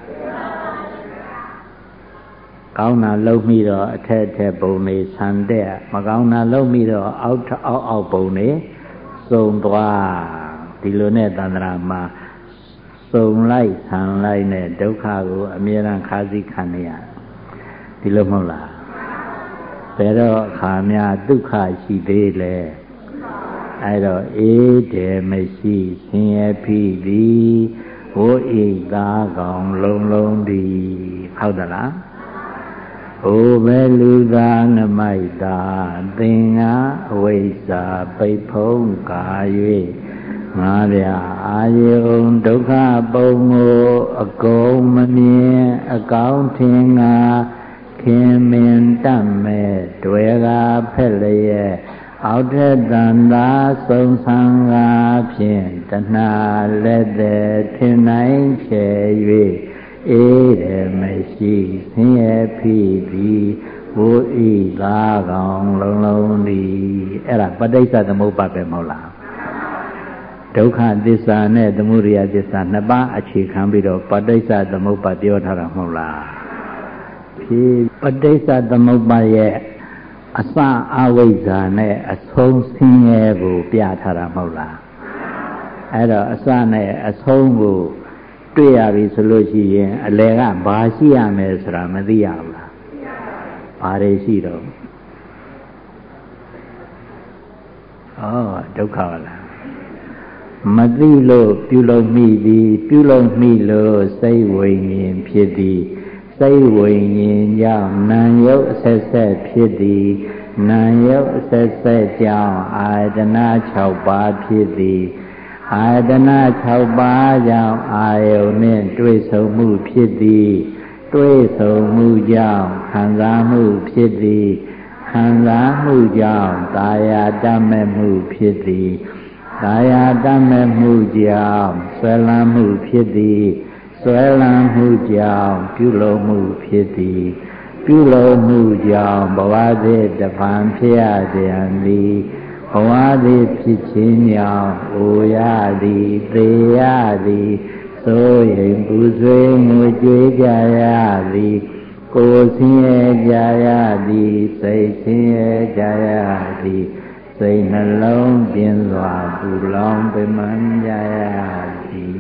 ကောင်းတာလုံးမိတော့အထက်အထက်ပုံတွေဆန်တဲ့မကောင်းတာလုံးမိတော့အောက်အောက်အောက်ပုံတွေစုံသွားဒီလိုနဲ့တန္တရာမှာစုံလိုက်ဆန်လိုက်နဲ့ဒုက္ခကိုအမြဲတမ်းခါးစည်းခံနေရဒီလိုမဟုတ်လားဘယ်တော့အခါများဒုက္ခရှိသေးလဲအဲ့တော့အေးတယ်မရှိဆင်းရဲဖြစ်သည်ဝိဣသားကောင်လုံးလုံးသည်ဟုတ်သလားဟိုပဲလူသားနမိုက်တာသင်္ဃအဝိဇ္ဇာပိတ်ဖုံးကာ၍ငါးပြအာယုံဒုက္ခပုံကိုအကုန်မမြင်အကောင်းထင်ငါခင်မင်တတ်မဲ့တွေကဖက်လျက်အောက်ထက်တန်သာဆုံးဆံကားဖြင့်တဏှာလက်သည်ထင်နိုင်ချေ၍အေးတယ်မရှိဆင်းရဲဖြစ်သည်ဝိဣသားကောင်လုံးလုံးသည်အဲ့ဒါပဋိစ္စသမုပ္ပါဒ်ပဲမဟုတ်လားဒုက္ခသစ္စာနဲ့သမုဒယသစ္စာနှစ်ပါးအခြေခံပြီးတော့ပဋိစ္စသမုပ္ပါဒ်ပြောထားတာမဟုတ်လားဖြစ်ပဋိစ္စသမုပ္ပါဒ်ရဲ့အစအဝိဇ္ဇာနဲ့အဆုံးဆင်းရဲကိုပြထားတာမဟုတ်လားအဲ့တော့အစနဲ့အဆုံးကိုတွေ့ရပြီဆိုလို့ရှိရင်အလယ်ကဘာရှိရမယ်ဆိုတာမသိရဘူးလားဘာတွေရှိတော့ဩဒုက္ခလားမသိလို့ပြုလုပ်မိသည်ပြုလုပ်မိလို့စိတ်ဝိညာဉ်ဖြစ်သည်စိတ်ဝိညာဉ်ကြောင့်နာမ်ယုတ်အဆက်ဆက်ဖြစ်သည်နာမ်ယုတ်အဆက်ဆက်ကြောင့်အာယတနာ၆ပါးဖြစ်သည်အာယတနာ၆ပါးကြောင့်အာယုန်နှင့်တွေ့ဆုံမှုဖြစ်သည်တွေ့ဆုံမှုကြောင့်ခံစားမှုဖြစ်သည်ခံစားမှုကြောင့်ကာယတတ်မဲ့မှုဖြစ်သည်ကာယတတ်မဲ့မှုကြောင့်ဆွဲလန်းမှုဖြစ်သည်ဆွဲလန်းမှုကြောင့်ပြုလုပ်မှုဖြစ်သည်ပြုလုပ်မှုကြောင့်ဘဝသည်တဖန်ဖြစ်ရပြန်သည်ဘဝသည်ဖြစ်ခြင်းကြောင့်အိုရသည်သေရသည်သို့ရင်ပူဆွေးငိုကြွေးကြရသည်ကိုယ်ဆင်းရဲကြရသည်စိတ်ဆင်းရဲကြရသည်စိတ်နှလုံးပြင်းစွာပူလောင်ပင်ပန်းကြရသည်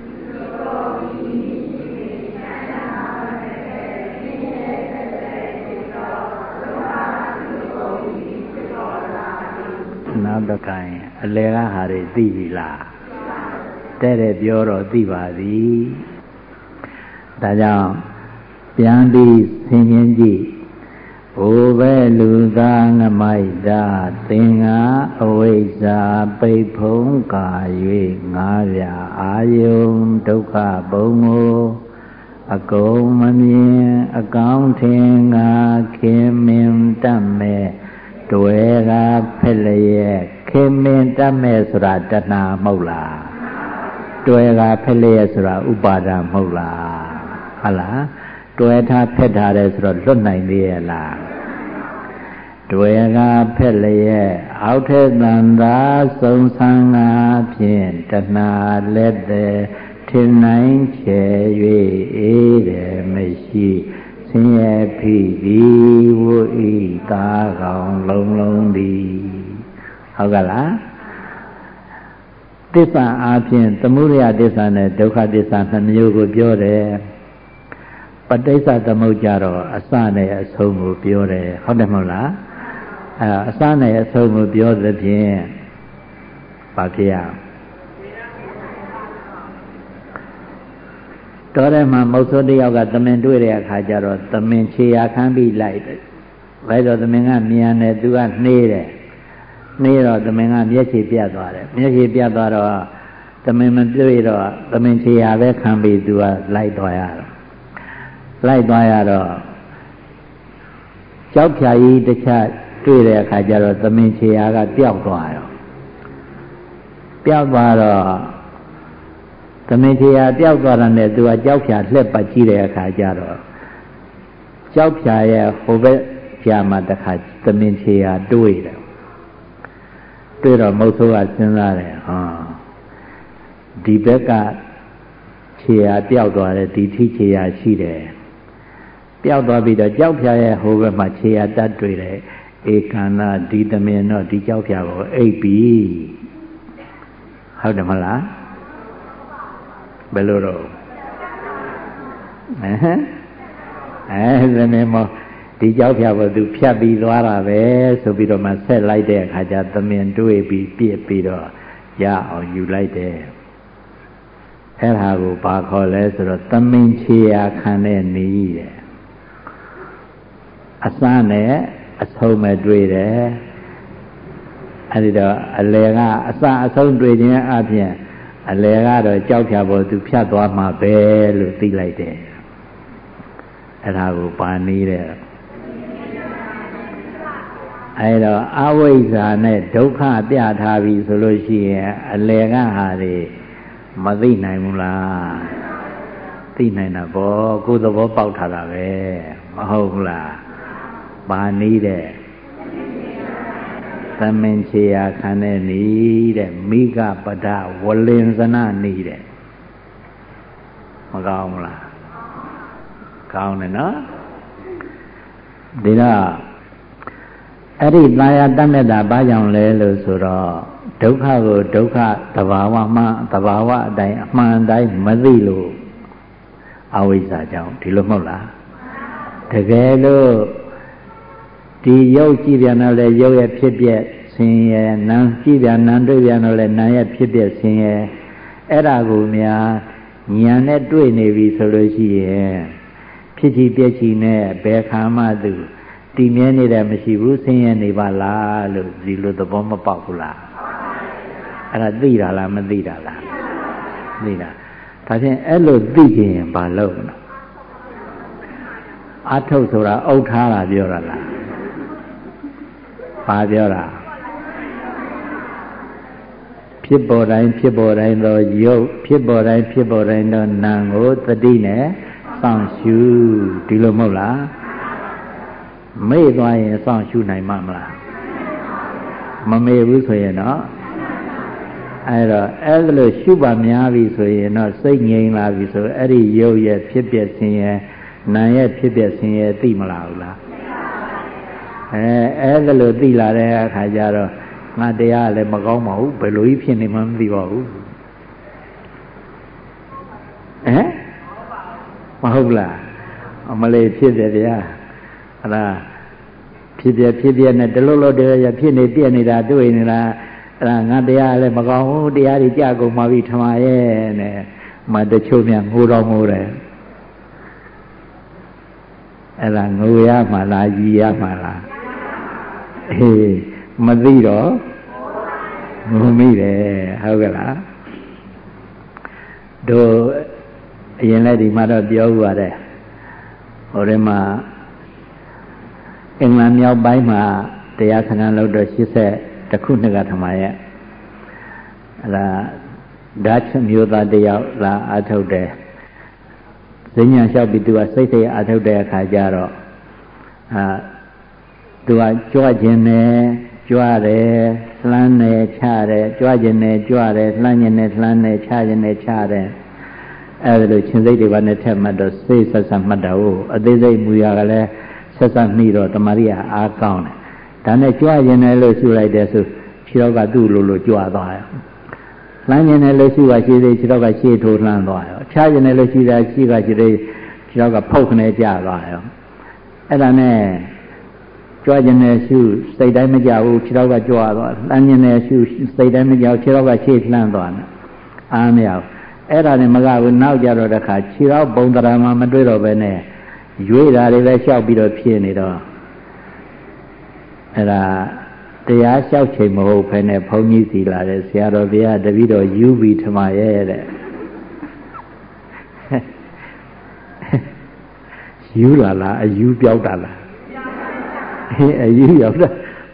နောက်တစ်ခိုင်အလယ်ကဟာတွေသိပြီလားတဲ့တဲ့ပြောတော့သိပါသည်ဒါကြောင့်ပြန်ပြီးဆင်ခြင်ကြည့်ဘိုးပဲလူသားငမိုက်တာသင်္ဃအဝိဇ္ဇာပိတ်ဖုံးကာ၍ငါးပြအာယုံဒုက္ခပုံကိုအကုန်မမြင်အကောင်းထင်ငါခင်မင်တတ်မဲ့တွေကဖက်လျက်ခင်မင်တတ်မဲ့ဆိုတာတဏှာမဟုတ်လားတွေကဖက်လျက်ဆိုတာဥပါဒာမဟုတ်လားဟုတ်လားတွဲထားဖက်ထားတယ်ဆိုတော့လွတ်နိုင်သေးရဲ့လားတွေကဖက်လျက်အောက်ထက်တန်သာစုံဆန်းငါဖြင့်တဏှာလက်သည်ထင်နိုင်ချေ၍အေးတယ်မရှိဆင်းရဲဖြစ်သည်ဝိဣသားကောင်လုံးလုံးသည်ဟုတ်ကလားသစ္စာအားဖြင့်သမုဒယသစ္စာနဲ့ဒုက္ခသစ္စာနှစ်မျိုးကိုပြောတယ်ပဋိစ္စသမုပ္ပါဒ်ကြတော့အစနဲ့အဆုံးကိုပြောတယ်ဟုတ်တယ်မဟုတ်လားအဲအစနဲ့အဆုံးကိုပြောသဖြင့်ဘာဖြစ်ရတော်တယ်မှာမုတ်ဆိုးတယောက်ကသမင်တွေ့တဲ့အခါကျတော့သမင်ခြေရာခမ်းပြီးလိုက်တယ်ဘယ်တော့သမင်ကမြန်တယ်သူကနှေးတယ်နှေးတော့သမင်ကမျက်ခြေပြတ်သွားတယ်မျက်ခြေပြတ်သွားတော့သမင်မတွေ့တော့သမင်ခြေရာပဲခံပြီးသူကလိုက်သွားရတော့လိုက်သွားရတော့ကြောက်ဖြာကြီးတစ်ချက်တွေ့တဲ့အခါကျတော့သမင်ခြေရာကပျောက်သွားရောပျောက်သွားတော့သမင်ခြေရာပျောက်သွားတဲ့နဲ့သူကကြောက်ဖြာလှက်ပတ်ကြည့်တဲ့အခါကျတော့ကြောက်ဖြာရဲ့ဟိုဘက်ကြာမှတခါသမင်ခြေရာတွေ့တယ်တွေ့တော့မုတ်ဆိုးကစဉ်းစားတယ်ဟောဒီဘက်ကခြေရာပျောက်သွားတယ်ဒီထိခြေရာရှိတယ်ပျောက်သွားပြီးတော့ကြောက်ဖြာရဲ့ဟိုဘက်မှာခြေရာတတ်တွေ့တယ်ဧကန္နာဒီသမင်တော့ဒီကြောက်ဖြာကိုအိပ်ပြီဟုတ်တယ်မလားဘယ်လိုတော့အဲအဲသမင်မဒီကြောက်ဖြာကိုသူဖြတ်ပြီးသွားတာပဲဆိုပြီးတော့မှဆက်လိုက်တဲ့အခါကျသမင်တွေးပြီးပြစ်ပြီးတော့ရအောင်ယူလိုက်တယ်အဲ့ဒါကိုဘာခေါ်လဲဆိုတော့သမင်ခြေရာခံတဲ့နည်းတဲ့အစနဲ့အဆုံးမဲ့တွေ့တယ်အဲ့ဒီတော့အလယ်ကအစအဆုံးတွေ့ခြင်းအပြင်အလယ်ကတော့ကြောက်ဖြာပေါ်သူဖြတ်သွားမှာပဲလို့သိလိုက်တယ်အဲ့ဒါကိုပါနည်းတဲ့အဲ့တော့အဝိဇ္ဇာနဲ့ဒုက္ခပြထားပြီဆိုလို့ရှိရင်အလယ်ကဟာတွေမသိနိုင်ဘူးလားသိနိုင်တာပေါ့ကိုယ်သဘောပေါက်ထားတာပဲမဟုတ်ဘူးလားပါနည်းတဲ့သမင်ခြေရာခံတဲ့နည်းတဲ့မိဂပဒဝလင်္စနနည်းတဲ့မကောင်းဘူးလားကောင်းတယ်နော်ဒီတော့အဲ့ဒီသာယာတတ်မဲ့တာဘာကြောင့်လဲလို့ဆိုတော့ဒုက္ခကိုဒုက္ခသဘာဝမှသဘာဝအတိုင်းအမှန်တိုင်းမသိလို့အဝိဇ္ဇာကြောင့်ဒီလိုမဟုတ်လားတကယ်လို့ဒီရုပ်ကြည့်ပြန်တော့လေရုပ်ရဲ့ဖြစ်ပျက်ဆင်းရဲနာမ်ကြည့်ပြန်နာမ်တွေ့ပြန်တော့လေနာမ်ရဲ့ဖြစ်ပျက်ဆင်းရဲအဲ့ဒါကိုများဉာဏ်နဲ့တွေ့နေပြီဆိုလို့ရှိရင်ဖြစ်ချီပြက်ချီနဲ့ဘယ်ခါမှသူတည်မြဲနေတယ်မရှိဘူးဆင်းရဲနေပါလားလို့ဒီလိုသဘောမပေါက်ဘူးလားအဲ့ဒါသိတာလားမသိတာလားသိတာဒါဖြင့်အဲ့လိုသိရင်ဘာလုပ်မလဲအထုတ်ဆိုတာအုပ်ထားတာပြောတာလားဘာပြောတာဖြစ်ပေါ်တိုင်းဖြစ်ပေါ်တိုင်းသောရုပ်ဖြစ်ပေါ်တိုင်းဖြစ်ပေါ်တိုင်းသောနာမ်ကိုသတိနဲ့စောင့်ရှုဒီလိုမဟုတ်လားမေ့သွားရင်စောင့်ရှုနိုင်မှာမလားမမေ့ဘူးဆိုရင်တော့အဲ့တော့အဲ့လိုရှုပါများပြီဆိုရင်တော့စိတ်ငြိမ်လာပြီဆိုအဲ့ဒီရုပ်ရဲ့ဖြစ်ပျက်ခြင်းရဲ့နာမ်ရဲ့ဖြစ်ပျက်ခြင်းရဲ့သိမလားဘူးလားအဲအဲ့ဒါလို့သိလာတဲ့အခါကျတော့ငါတရားလည်းမကောင်းပါဘူးဘယ်လိုကြီးဖြစ်နေမှမသိပါဘူးဟမ်မဟုတ်လားအမလေးဖြစ်တယ်ဗျာအဲ့ဒါဖြစ်ပြဖြစ်ပြနဲ့တလို့လို့တရားဖြစ်နေပြက်နေတာတွေ့နေတာအဲ့ဒါငါတရားလည်းမကောင်းဘူးတရားတွေကြကုန်ပါပြီထမရဲ့နဲ့မတချို့များငိုတော့ငိုတယ်အဲ့ဒါငိုရမှာလားရည်ရမှာလားအေးမသိတော့ငုံမိတယ်ဟုတ်ကဲ့လားတို့အရင်လည်းဒီမှာတော့ပြောဥပါတယ်ဟိုထဲမှာအင်္ဂလန်မြောက်ပိုင်းမှာတရားစခန်းလုပ်တော့ရှစ်ဆက်တခုနှစ်ကထမရဲ့အဲ့ဒါဓာတ်မျိုးသားတယောက်လာအထုတ်တယ်ဈဉ္ညာလျှောက်ပြီးသူကစိတ်စိတ်အထုတ်တဲ့အခါကျတော့အာသူကကြွခြင်းနဲ့ကြွတယ်လှမ်းတယ်ချတယ်ကြွခြင်းနဲ့ကြွတယ်လှမ်းခြင်းနဲ့လှမ်းတယ်ချခြင်းနဲ့ချတယ်အဲ့ဒါလိုရှင်စိတ်တွေဘာနဲ့ထက်မှတ်တော့စိတ်ဆက်ဆက်မှတ်တော့အသေးစိတ်မူရကလည်းဆက်ဆက်နှီးတော့တမာရီအားကောင်းတယ်ဒါနဲ့ကြွခြင်းနဲ့လို့ရှုလိုက်တယ်ဆိုခြေတော့ကသူ့လိုလိုကြွသွားရောလှမ်းခြင်းနဲ့လို့ရှုပါရှိသေးခြေတော့ကရှေ့ထိုးလှမ်းသွားရောချခြင်းနဲ့လို့ရှိတာရှိကရှိသေးခြေတော့ကဖုတ်ခနဲ့ကျသွားရောအဲ့ဒါနဲ့ကြွခြင်းနဲ့ရှုစိတ်တိုင်းမကြဘူးခြေတော့ကကြွသွားလှမ်းခြင်းနဲ့ရှုစိတ်တိုင်းမကြောက်ခြေတော့ကရှေ့လှမ်းသွားတယ်အားမရဘူးအဲ့ဒါနဲ့မကဘူးနောက်ကြတော့တခါခြေတော့ပုံတရာမှမတွေ့တော့ပဲနဲ့ရွေးတာတွေလည်းလျှောက်ပြီးတော့ဖြစ်နေတော့အဲ့ဒါတရားလျှောက်ချိန်မဟုတ်ဘဲနဲ့ဘုန်းကြီးစီလာတယ်ဆရာတော်ဘုရားတပည့်တော်ယူပြီးထမရဲ့တဲ့ယူလာလားအယူပြောက်တာလားအယူရောက်တာ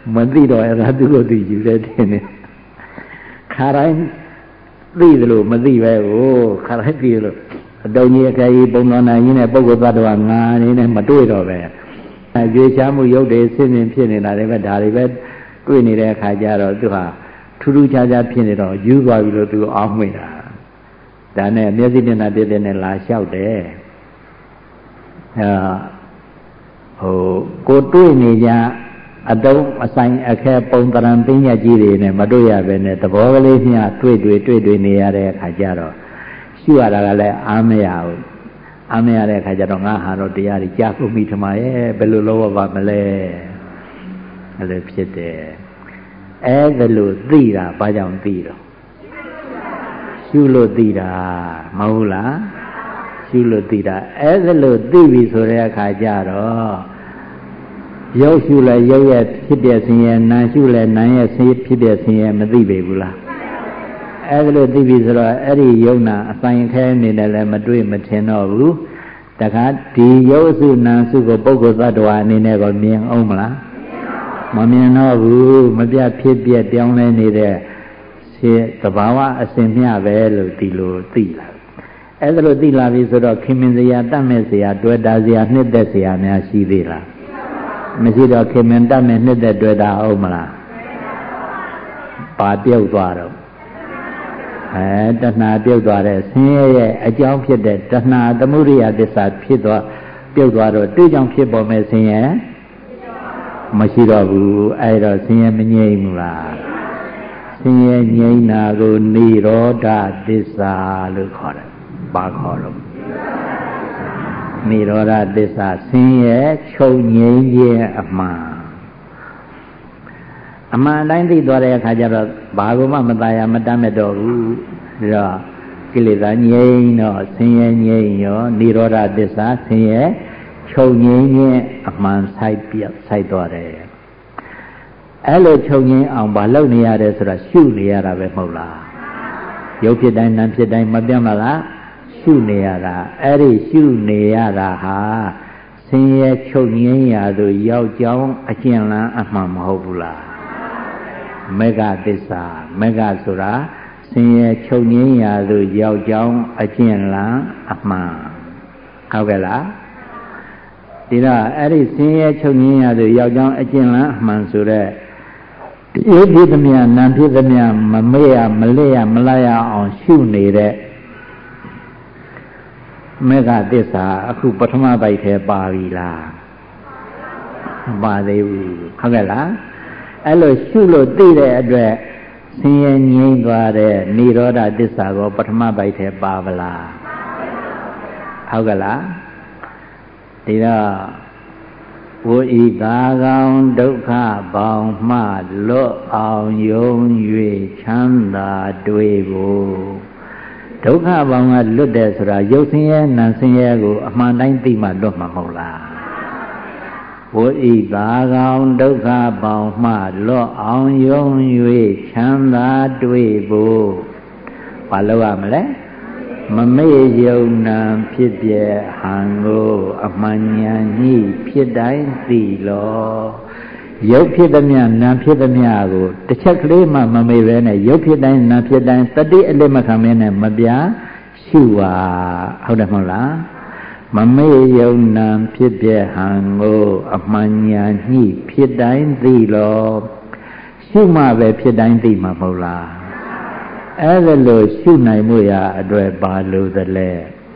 မသိတော့အဲ့ဒါသူ့ကိုသူယူတယ်တင်တယ်ခါတိုင်းသိတယ်လို့မသိပဲဟိုခါတိုင်းသိလို့အတုံးကြီးအခါကြီးပုံတော်နိုင်ကြီးနဲ့ပုဂ္ဂိုလ်သတ္တဝါငါနေနဲ့မတွေ့တော့ပဲအကျွေးချမှုရုပ်တွေဆင်းဆင်းဖြစ်နေတာလည်းပဲဒါတွေပဲတွေ့နေတဲ့အခါကျတော့သူဟာထူးထူးခြားခြားဖြစ်နေတော့ယူသွားပြီလို့သူအောင်းမိတာဒါနဲ့မျက်စိနဲ့နာပြည့်တဲ့နဲ့လာလျှောက်တယ်အဲဟိုကိုတွေ့နေကြအတုံးအဆိုင်အခက်ပုံတရံပညာကြီးတွေနဲ့မတွေ့ရပဲနဲ့သဘောကလေးမျှတွေ့တွေ့တွေ့တွေ့နေရတဲ့အခါကျတော့ရှုရတာကလည်းအားမရဘူးအားမရတဲ့အခါကျတော့ငါဟာတော့တရားကြီးကြားကုန်ပြီထမရဲ့ဘယ်လိုလုပ်ရပါမလဲအဲ့လိုဖြစ်တယ်အဲ့ဒါလို့သိတာဘာကြောင့်သိတော့ရှုလို့သိတာမဟုတ်လားရှုလို့သိတာအဲ့ဒါလို့သိပြီဆိုတဲ့အခါကျတော့ရုပ်ရှုလဲရုပ်ရဲ့ဖြစ်တဲ့ဆင်းရဲနာရှုလဲနာရဲ့ဆင်းရဲဖြစ်တဲ့ဆင်းရဲမသိပေဘူးလားအဲ့ဒါလို့သိပြီဆိုတော့အဲ့ဒီယုံနာအဆိုင်ခဲနေတယ်လည်းမတွေ့မထင်တော့ဘူးတခါဒီရုပ်စုနာစုကိုပုဂ္ဂိုလ်သတ္တဝါအနေနဲ့ကိုမြင်အောင်မလားမမြင်တော့ဘူးမပြဖြစ်ပြပြောင်းလဲနေတဲ့စေသဘာဝအစဉ်မျှပဲလို့ဒီလိုသိလာအဲ့ဒါလို့သိလာပြီဆိုတော့ခင်မင်စရာတတ်မဲ့စရာတွေ့တာစရာနှစ်သက်စရာများရှိသေးလားမရှိတော့ခင်မင်တတ်မဲ့နှစ်သက်တွေ့တာဟုတ်မလားပါပြုတ်သွားတော့အဲတဏှာပြုတ်သွားတဲ့ဆင်းရဲရဲ့အကြောင်းဖြစ်တဲ့တဏှာသမုဒိယသစ္စာဖြစ်သွားပြုတ်သွားတော့တွေ့ကြောင့်ဖြစ်ပေါ်မဲ့ဆင်းရဲမရှိတော့ဘူးအဲ့တော့ဆင်းရဲမငြိမ့်ဘူးလားဆင်းရဲငြိမ့်တာကိုនិရောဓသစ္စာလို့ခေါ်တယ်ဘာခေါ်တော့និရောဓသစ္စာဆင်းရဲချုပ်ငြိမ့်ခြင်းအမှန်အမှန်တိုင်းသိသွားတဲ့အခါကျတော့ဘာကိုမှမตายရမတတ်မဲ့တော့ဘူးဒါတော့ကိလေသာငြိမ့်တော့ဆင်းရဲငြိမ့်ရောនិရောဓသစ္စာဆင်းရဲချုပ်ငြိမ့်ခြင်းအမှန်ဆိုင်ပြဆိုင်သွားတယ်အဲ့လိုချုပ်ငြိမ့်အောင်ဘာလုပ်နေရတယ်ဆိုတာရှုနေရတာပဲမဟုတ်လားရုပ်ဖြစ်တိုင်းနာမ်ဖြစ်တိုင်းမပြတ်မလားရှုနေရတာအဲ့ဒီရှုနေရတာဟာဆင်းရဲချုပ်ငြိမ့်ရာသို့ရောက်ကြောင်းအကျဉ်းလန်းအမှန်မဟုတ်ဘူးလားမေဃသစ္စာမေဃဆိုတာဆင်းရဲချုပ်ငြိမ်းရာသို့ရောက်ကြောင်းအကျင့်လန်းအမှန်ဟုတ်ကဲ့လားဒီတော့အဲ့ဒီဆင်းရဲချုပ်ငြိမ်းရာသို့ရောက်ကြောင်းအကျင့်လန်းအမှန်ဆိုတဲ့ရုပ်ဖြစ်သမျှနာမ်ဖြစ်သမျှမမေ့ရမလဲ့ရမလိုက်ရအောင်ရှုနေတဲ့မေဃသစ္စာအခုပထမပိုက်ထဲပါပြီလားမပါသေးဘူးဟုတ်ကဲ့လားအဲ့လိုရှုလို့သိတဲ့အတွက်ဆင်းရဲငြိမ်းသွားတဲ့និရောဓသစ္စာကိုပထမပိုက်ထဲပါဗလားဟုတ်ကဲ့လားဒီတော့ဝိဤကာကောင်ဒုက္ခပေါင်းမှလွတ်အောင်ယုံ၍ချမ်းသာတွေ့ဖို့ဒုက္ခပေါင်းကလွတ်တယ်ဆိုတာရုပ်ဆင်းရဲနာမ်ဆင်းရဲကိုအမှန်တိုင်းသိမှလွတ်မှာမဟုတ်လားဝိဤသာကောင်ဒုက္ခပေါင်းမှလွတ်အောင်ယုံ၍ချမ်းသာတွေ့ဖို့ဘာလုပ်ရမလဲမမေ့ယုံနာဖြစ်ပြဟံကိုအမှန်ဉာဏ်ဤဖြစ်တိုင်းသိလောရုပ်ဖြစ်သည်များနာမ်ဖြစ်သည်များကိုတစ်ချက်ကလေးမှမမေ့ပဲနဲ့ရုပ်ဖြစ်တိုင်းနာမ်ဖြစ်တိုင်းတတိအလစ်မခံမနဲ့မပြရှုပါဟုတ်တယ်မဟုတ်လားမမေ့ယုံနာဖြစ်ပြဟံကိုအမှန်ဉာဏ်ညှိဖြစ်တိုင်းသိလောရှုမှပဲဖြစ်တိုင်းသိမှာမဟုတ်လားအဲ့ဒါလို့ရှုနိုင်မှုရာအတွက်ဘာလို့သလဲ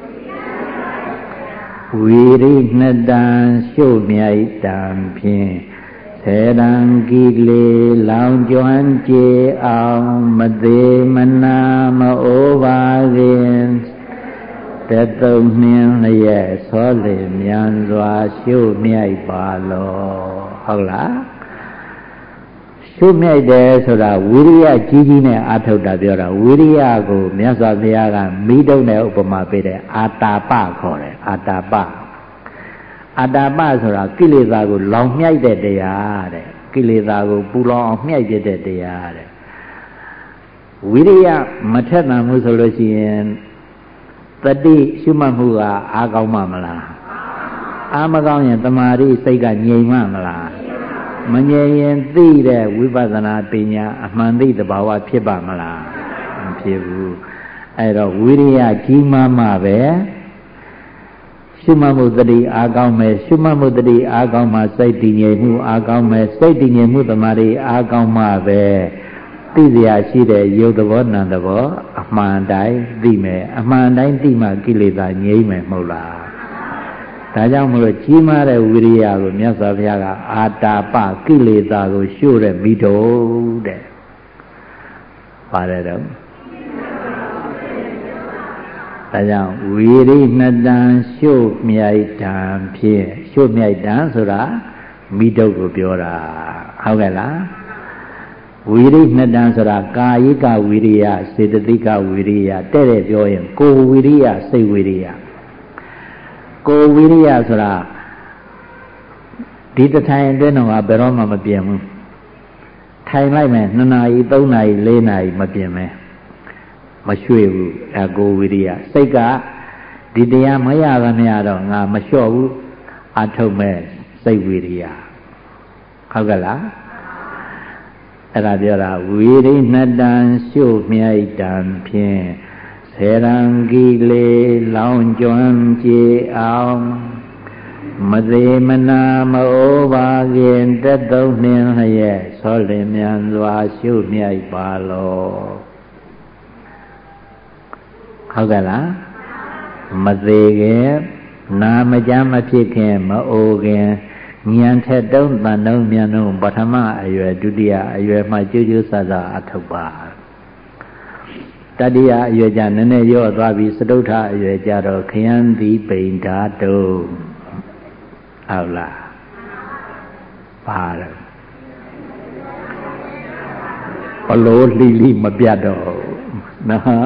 ဝီရိနှစ်တံရှုမြိုက်တံဖြင့်သေရံကိလေလောင်ကျွမ်းကြေအောင်မသေးမနာမအိုးပါခင်တသုံးနှင်းလျက်ဆောလေမြန်စွာရှုမြိုက်ပါလောဟုတ်လားရှုမြိုက်တယ်ဆိုတာဝိရိယကြီးကြီးနဲ့အာထုတ်တာပြောတာဝိရိယကိုမြတ်စွာဘုရားကမိတုံးတဲ့ဥပမာပေးတယ်အာတာပခေါ်တယ်အာတာပအာတာပဆိုတာကိလေသာကိုလောင်မြိုက်တဲ့တရားတဲ့ကိလေသာကိုပူလောင်အောင်မြိုက်ပြတဲ့တရားတဲ့ဝိရိယမထက်သန်မှုဆိုလို့ရှိရင်တတိရှုမှတ်မှုကအားကောင်းမှမလားအားမကောင်းရင်တမာတိစိတ်ကငြိမ်မှမလားမငြိမ်ရင်သိတဲ့ဝိပဿနာပညာအမှန်သိတဘာဝဖြစ်ပါမလားမဖြစ်ဘူးအဲ့တော့ဝိရိယကြီးမားမှပဲရှုမှတ်မှုတတိအားကောင်းမယ်ရှုမှတ်မှုတတိအားကောင်းမှစိတ်တည်ငြိမ်မှုအားကောင်းမယ်စိတ်တည်ငြိမ်မှုတမာရီအားကောင်းမှပဲသိစရာရှိတဲ့ယုတ်သဘောနံသဘောအမှန်တိုင်းသိမယ်အမှန်တိုင်းသိမှကိလေသာငြိမ်းမယ်မဟုတ်လားဒါကြောင့်မလို့ကြီးမားတဲ့ဝိရိယကိုမြတ်စွာဘုရားကအာတာပကိလေသာကိုရှို့တဲ့မိတော်တဲ့ပါတယ်တော့ဒါကြောင့်ဝီရိနှစ်တန်ရှို့မြိုက်တံဖြင့်ရှို့မြိုက်တံဆိုတာမိတုတ်ကိုပြောတာဟုတ်ကဲ့လားဝီရိနှစ်တန်ဆိုတာကာယိကဝီရိယစေတသိကဝီရိယတဲ့တဲ့ပြောရင်ကိုယ်ဝီရိယစိတ်ဝီရိယကိုယ်ဝီရိယဆိုတာဒီတထိုင်အတွင်းတော့ဘယ်တော့မှမပြင်းဘူးထိုင်လိုက်မယ်နှစ်နာရီသုံးနာရီလေးနာရီမပြင်းမယ်မရွှေ့ဘူးအကိုဝိရိယစိတ်ကဒီတရားမရပါမရတော့ငါမလျှော့ဘူးအထုတ်မဲ့စိတ်ဝိရိယဟုတ်ကဲ့လားအဲ့ဒါပြောတာဝိရိနှစ်တန်ရှို့မြိုက်တံဖြင့်ဆေရံကီလေလောင်ကျွမ်းကြေအောင်မသေးမနာမအိုးပါခင်တက်သုံးနှင်းလျက်ဆောလင်မြန်စွာရှို့မြိုက်ပါလောဟုတ်ကဲ့လားမသေးခင်နာမကြမ်းမဖြစ်ခင်မအိုခင်ဉာဏ်ထက်တုံးတန်တုံးမြန်တုံးပထမအရွယ်ဒုတိယအရွယ်မှကျိုးကျိုးဆဆအထုတ်ပါတတိယအရွယ်ကျနည်းနည်းရော့သွားပြီးစတုထအရွယ်ကျတော့ခယံတိပိန်ဓာတုံဟုတ်လားပါတော့ဘလို့လှိလိမပြတ်တော့နော်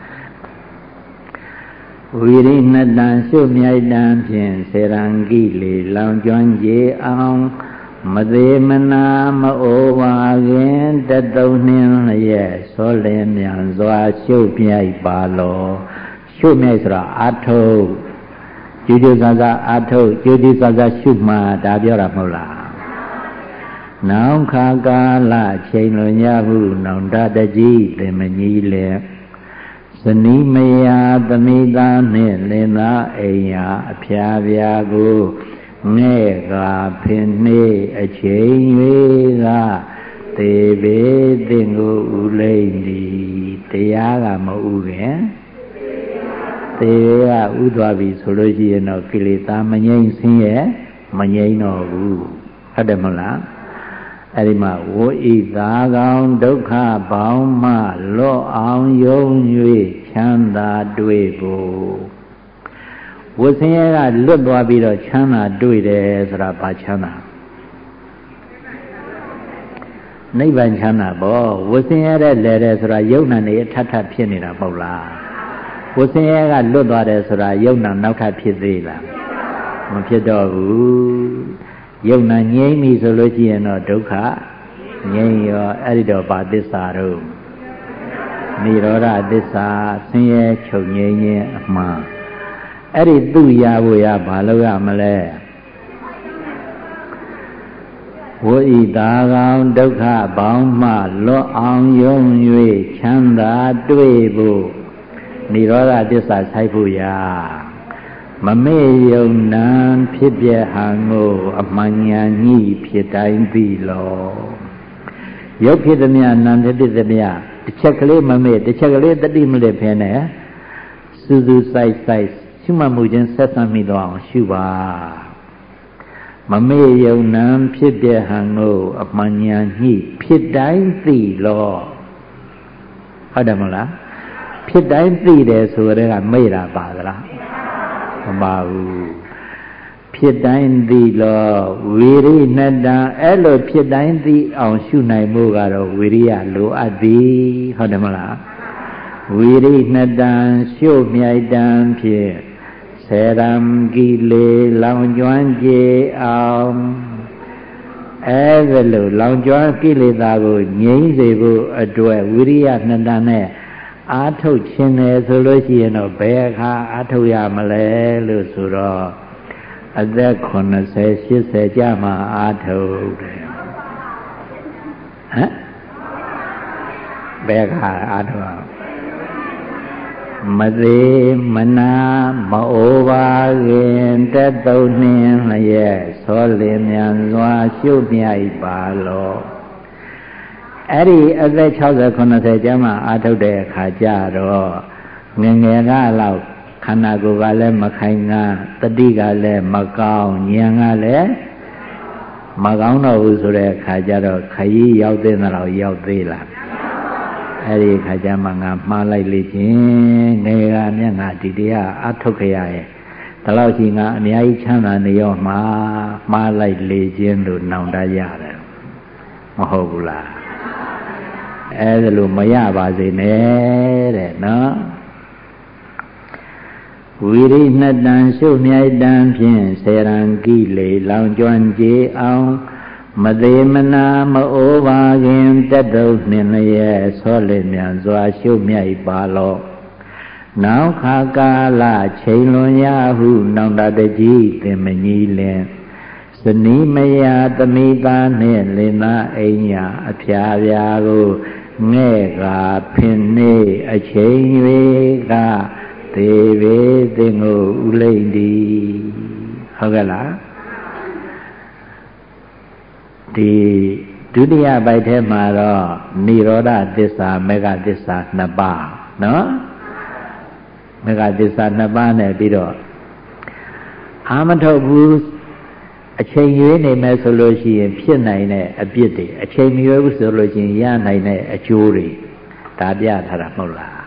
ဝိရိနှစ်တန်ရှုမြိုက်တန်ဖြင့်စေရံကိလေလောင်ကျွမ်းကြေအောင်မသေးမနာမအိုပါခင်တသုံးနှင်းလျက်စောလင်းမြန်စွာရှုမြိုက်ပါလောရှုမြိုက်ဆိုတာအာထုတ်ကျူးကျူးဆဆအာထုတ်ကျူးကျူးဆဆရှုမှဒါပြောတာမဟုတ်လားနောင်ခါကာလချိန်လွန်ရဟုနောင်တတကြီးလင်မကြီးလေဇနီးမယာသမိသားနှင့်လင်သားအိမ်ယာအဖျားပြာကိုငဲ့ကဖင်နှေးအချိန်၍ကသေပေသင်ကိုဥလိမ့်သည်တရားကမဥခင်သေကဥသွားပြီဆိုလို့ရှိရင်တော့ကိလေသာမငြိမ့်ဆင်းရဲမငြိမ့်တော့ဘူးဟုတ်တယ်မဟုတ်လားအဲ့ဒီမှာဝိဣသာကောင်ဒုက္ခပေါင်းမှလော့အောင်ယုံ၍ချမ်းသာတွေ့ဖို့ဝိဆင်းရဲကလွတ်သွားပြီးတော့ချမ်းသာတွေ့တယ်ဆိုတာဘာချမ်းသာနိဗ္ဗာန်ချမ်းသာပေါ့ဝိဆင်းရဲတဲ့လဲတဲ့ဆိုတာယုံနာနေအထက်ထပ်ဖြစ်နေတာပေါ့လားဝိဆင်းရဲကလွတ်သွားတယ်ဆိုတာယုံနာနောက်ထပ်ဖြစ်သေးလားမဖြစ်တော့ဘူးယုံနာငြိမ့်ပြီဆိုလို့ရှိရင်တော့ဒုက္ခငြိမ့်ရောအဲ့ဒီတော့ဘာသစ္စာတော့နိရောဓသစ္စာဆင်းရဲချုပ်ငြိမ်းခြင်းအမှန်အဲ့ဒီသူ့ရဖို့ရဘာလို့ရမလဲဝိဣတာကောင်ဒုက္ခပေါင်းမှလွတ်အောင်ယုံ၍ချမ်းသာတွေ့ဖို့နိရောဓသစ္စာဆိုင်ဖို့ရမမေ့ယုံနာဖြစ်ပြဟံကိုအမှန်ဉာဏ်ညှိဖြစ်တိုင်းသိလောရုပ်ဖြစ်သည်များနာမ်ဖြစ်သည်များတစ်ချက်ကလေးမမေ့တစ်ချက်ကလေးတတိမလစ်ဖဲနဲ့စူးစူးဆိုင်ဆိုင်ရှုမှတ်မှုချင်းဆက်ဆံမိတော့အောင်ရှုပါမမေ့ယုံနာဖြစ်ပြဟံကိုအမှန်ဉာဏ်ညှိဖြစ်တိုင်းသိလောဟုတ်တယ်မလားဖြစ်တိုင်းသိတယ်ဆိုတဲ့ကမေ့တာပါသလားမပါဘူးဖြစ်တိုင်းသိလောဝိရိနှစ်တံအဲ့လိုဖြစ်တိုင်းသိအောင်ရှုနိုင်မှုကတော့ဝိရိယလိုအပ်သည်ဟုတ်တယ်မလားဝိရိနှစ်တံရှုမြိုက်တံဖြင့်ဆေရံကိလေလောင်ကျွမ်းကြေအောင်အဲ့ဒါလိုလောင်ကျွမ်းကိလေသာကိုငြိမ်းစေဖို့အတွက်ဝိရိယနှစ်တံနဲ့အာထုတ်ခြင်းတယ်ဆိုလို့ရှိရင်တော့ဘယ်အခါအာထုတ်ရမလဲလို့ဆိုတော့အသက်ခုနှစ်ဆယ်ရှစ်ဆယ်ကြာမှအာထုတ်တယ်ဟမ်ဘယ်ခါအားထုတ်မသေးမနာမအိုပါခင်တက်သုံးနှင်းလျက်သောလင်မြန်စွာရှုမြိုက်ပါလောအဲ့ဒီအသက်၆၀ ၇၀ကျမှအားထုတ်တဲ့အခါကျတော့ငယ်ငယ်ကလောက်ခန္ဓာကိုယ်ကလည်းမခိုင်ငါတတိကလည်းမကောင်းဉာဏ်ကလည်းမကောင်းတော့ဘူးဆိုတဲ့အခါကျတော့ခရီးရောက်တဲ့တော့ရောက်သေးလားအဲ့ဒီခါကျမှငါမှားလိုက်လေချင်းငယ်ကမြတ်ငါဒီတရားအထုတ်ခရရဲ့ဒါလို့ရှိငါအများကြီးချမ်းသာနေရောမှာမှားလိုက်လေချင်းလို့နောင်တရတယ်မဟုတ်ဘူးလားအဲ့ဒါလို့မရပါစေနဲ့တဲ့နော်ဝီရိနှစ်တန်ရှုမြိုက်တန်ဖြင့်ဆေရန်ကိလေလောင်ကျွမ်းကြည်အောင်မသေးမနာမအိုပါခင်တက်တုံနှင့်ရဲ့ဆောလေမြန်စွာရှုမြိုက်ပါလောနောက်ခါကာလချိန်လွန်ရဟုနောင်တတကြီးသင်မကြီးလင်စနီးမယာသမိသားနှင့်လင်သားအိမ်ညာအဖျားပြာကိုငဲ့ကဖင်နေအချိန်၍ကသေဘေသင်ကိုဥလိမ့်သည်ဟုတ်ကဲ့လားဒီဒုတိယပိုက်ထဲမှာတော့និရောဓသစ္စာမေဃသစ္စာနှစ်ပါးနော်မေဃသစ္စာနှစ်ပါးနဲ့ပြီးတော့အာမထုတ်ဘူးအချိန်ရွေးနေမယ်ဆိုလို့ရှိရင်ဖြစ်နိုင်တဲ့အပြစ်တွေအချိန်မရွေးဘူးဆိုလို့ရှိရင်ရနိုင်တဲ့အကျိုးတွေဒါပြထားတာမဟုတ်လား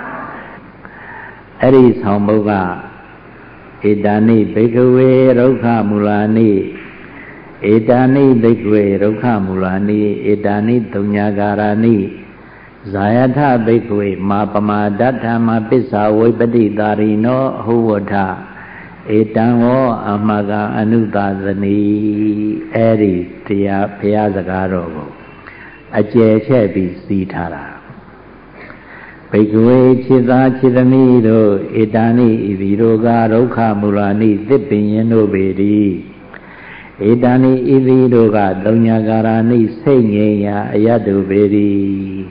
အဲ့ဒီဆောင်ဘုတ်ကဧတာနိဘိကဝေဒုက္ခမူလာနိဧတာနိဘိကဝေဒုက္ခမူလာနိဧတာနိသုညကာရနိဇာယထဘိကဝေမာပမာဒဋ္ဌမပစ္ဆာဝိပတိတာရိနောအဟုဝထဧတံဝောအမကအနုသာသနိအဲ့ဒီတရားဘုရားစကားတော်ကိုအကျယ်ချဲ့ပြီးစီးထားတာဘိကဝေခြေသာခြေသမီးတို့ဧတာနိဤသည်တို့ကဒုက္ခမူလာနိသစ်ပင်ရင်တို့ပေသည်ဧတာနိဤသည်တို့ကသုံးညာကာရနိစိတ်ငြိမ်ရာအယတ်တို့ပေသည်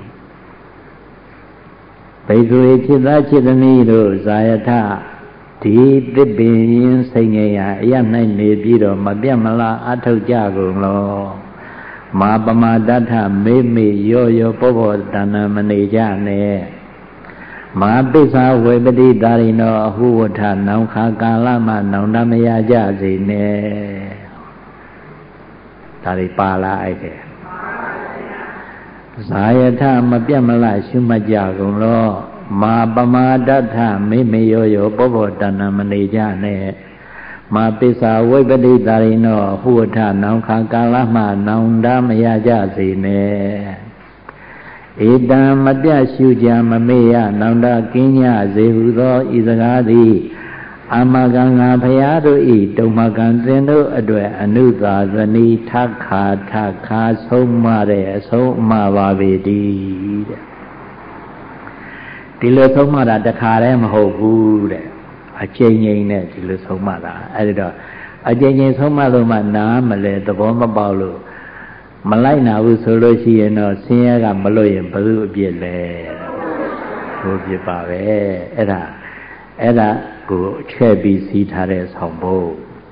ဘိကဝေခြေသာခြေသမီးတို့ဇာယထဒီသစ်ပင်ရင်စိတ်ငြိမ်ရာအယတ်၌နေပြီးတော့မပြတ်မလားအထုတ်ကြကုန်လောမာပမာဒဋ္ဌမေမေရောရောပောပောတဏ္ဏမနေကြနဲ့မာပိစ္ဆာဝေပတိတာရိနောအဟုဝထနောင်ခါကာလမှနောင်တမရကြစေနဲ့ဒါတွေပါလာအဲ့တဲ့ဇာယထမပြတ်မလားရှုမှတ်ကြကုန်လောမာပမာဒဋ္ဌမေမေရောရောပောပောတဏ္ဏမနေကြနဲ့မာပိစ္ဆာဝိပတိတာရိနောအဟုဝထနောင်ခါကာလမှနောင်တမရကြစေနဲ့ဧတံမပြတ်ရှုကြမမေ့ရနောင်တကင်းညစေဟုသောဤစကားသည်အာမဂံငါဖရာတို့ဤတုံမကံသင်တို့အတွက်အနုသာသနိထခါထခါဆုံးမတဲ့အဆုံးအမပါပေတည်းတဲ့ဒီလိုဆုံးမတာတခါတည်းမဟုတ်ဘူးတဲ့အချိန်ချင်းနဲ့ဒီလိုဆုံးမတာအဲဒီတော့အချိန်ချင်းဆုံးမလို့မှနားမလဲသဘောမပေါက်လို့မလိုက်နာဘူးဆိုလို့ရှိရင်တော့ဆင်းရဲကမလို့ရင်ဘယ်သူအပြစ်လဲဘုပြစ်ပါပဲအဲ့ဒါအဲ့ဒါကိုချဲ့ပြီးစီးထားတဲ့ဆောင်ဖို့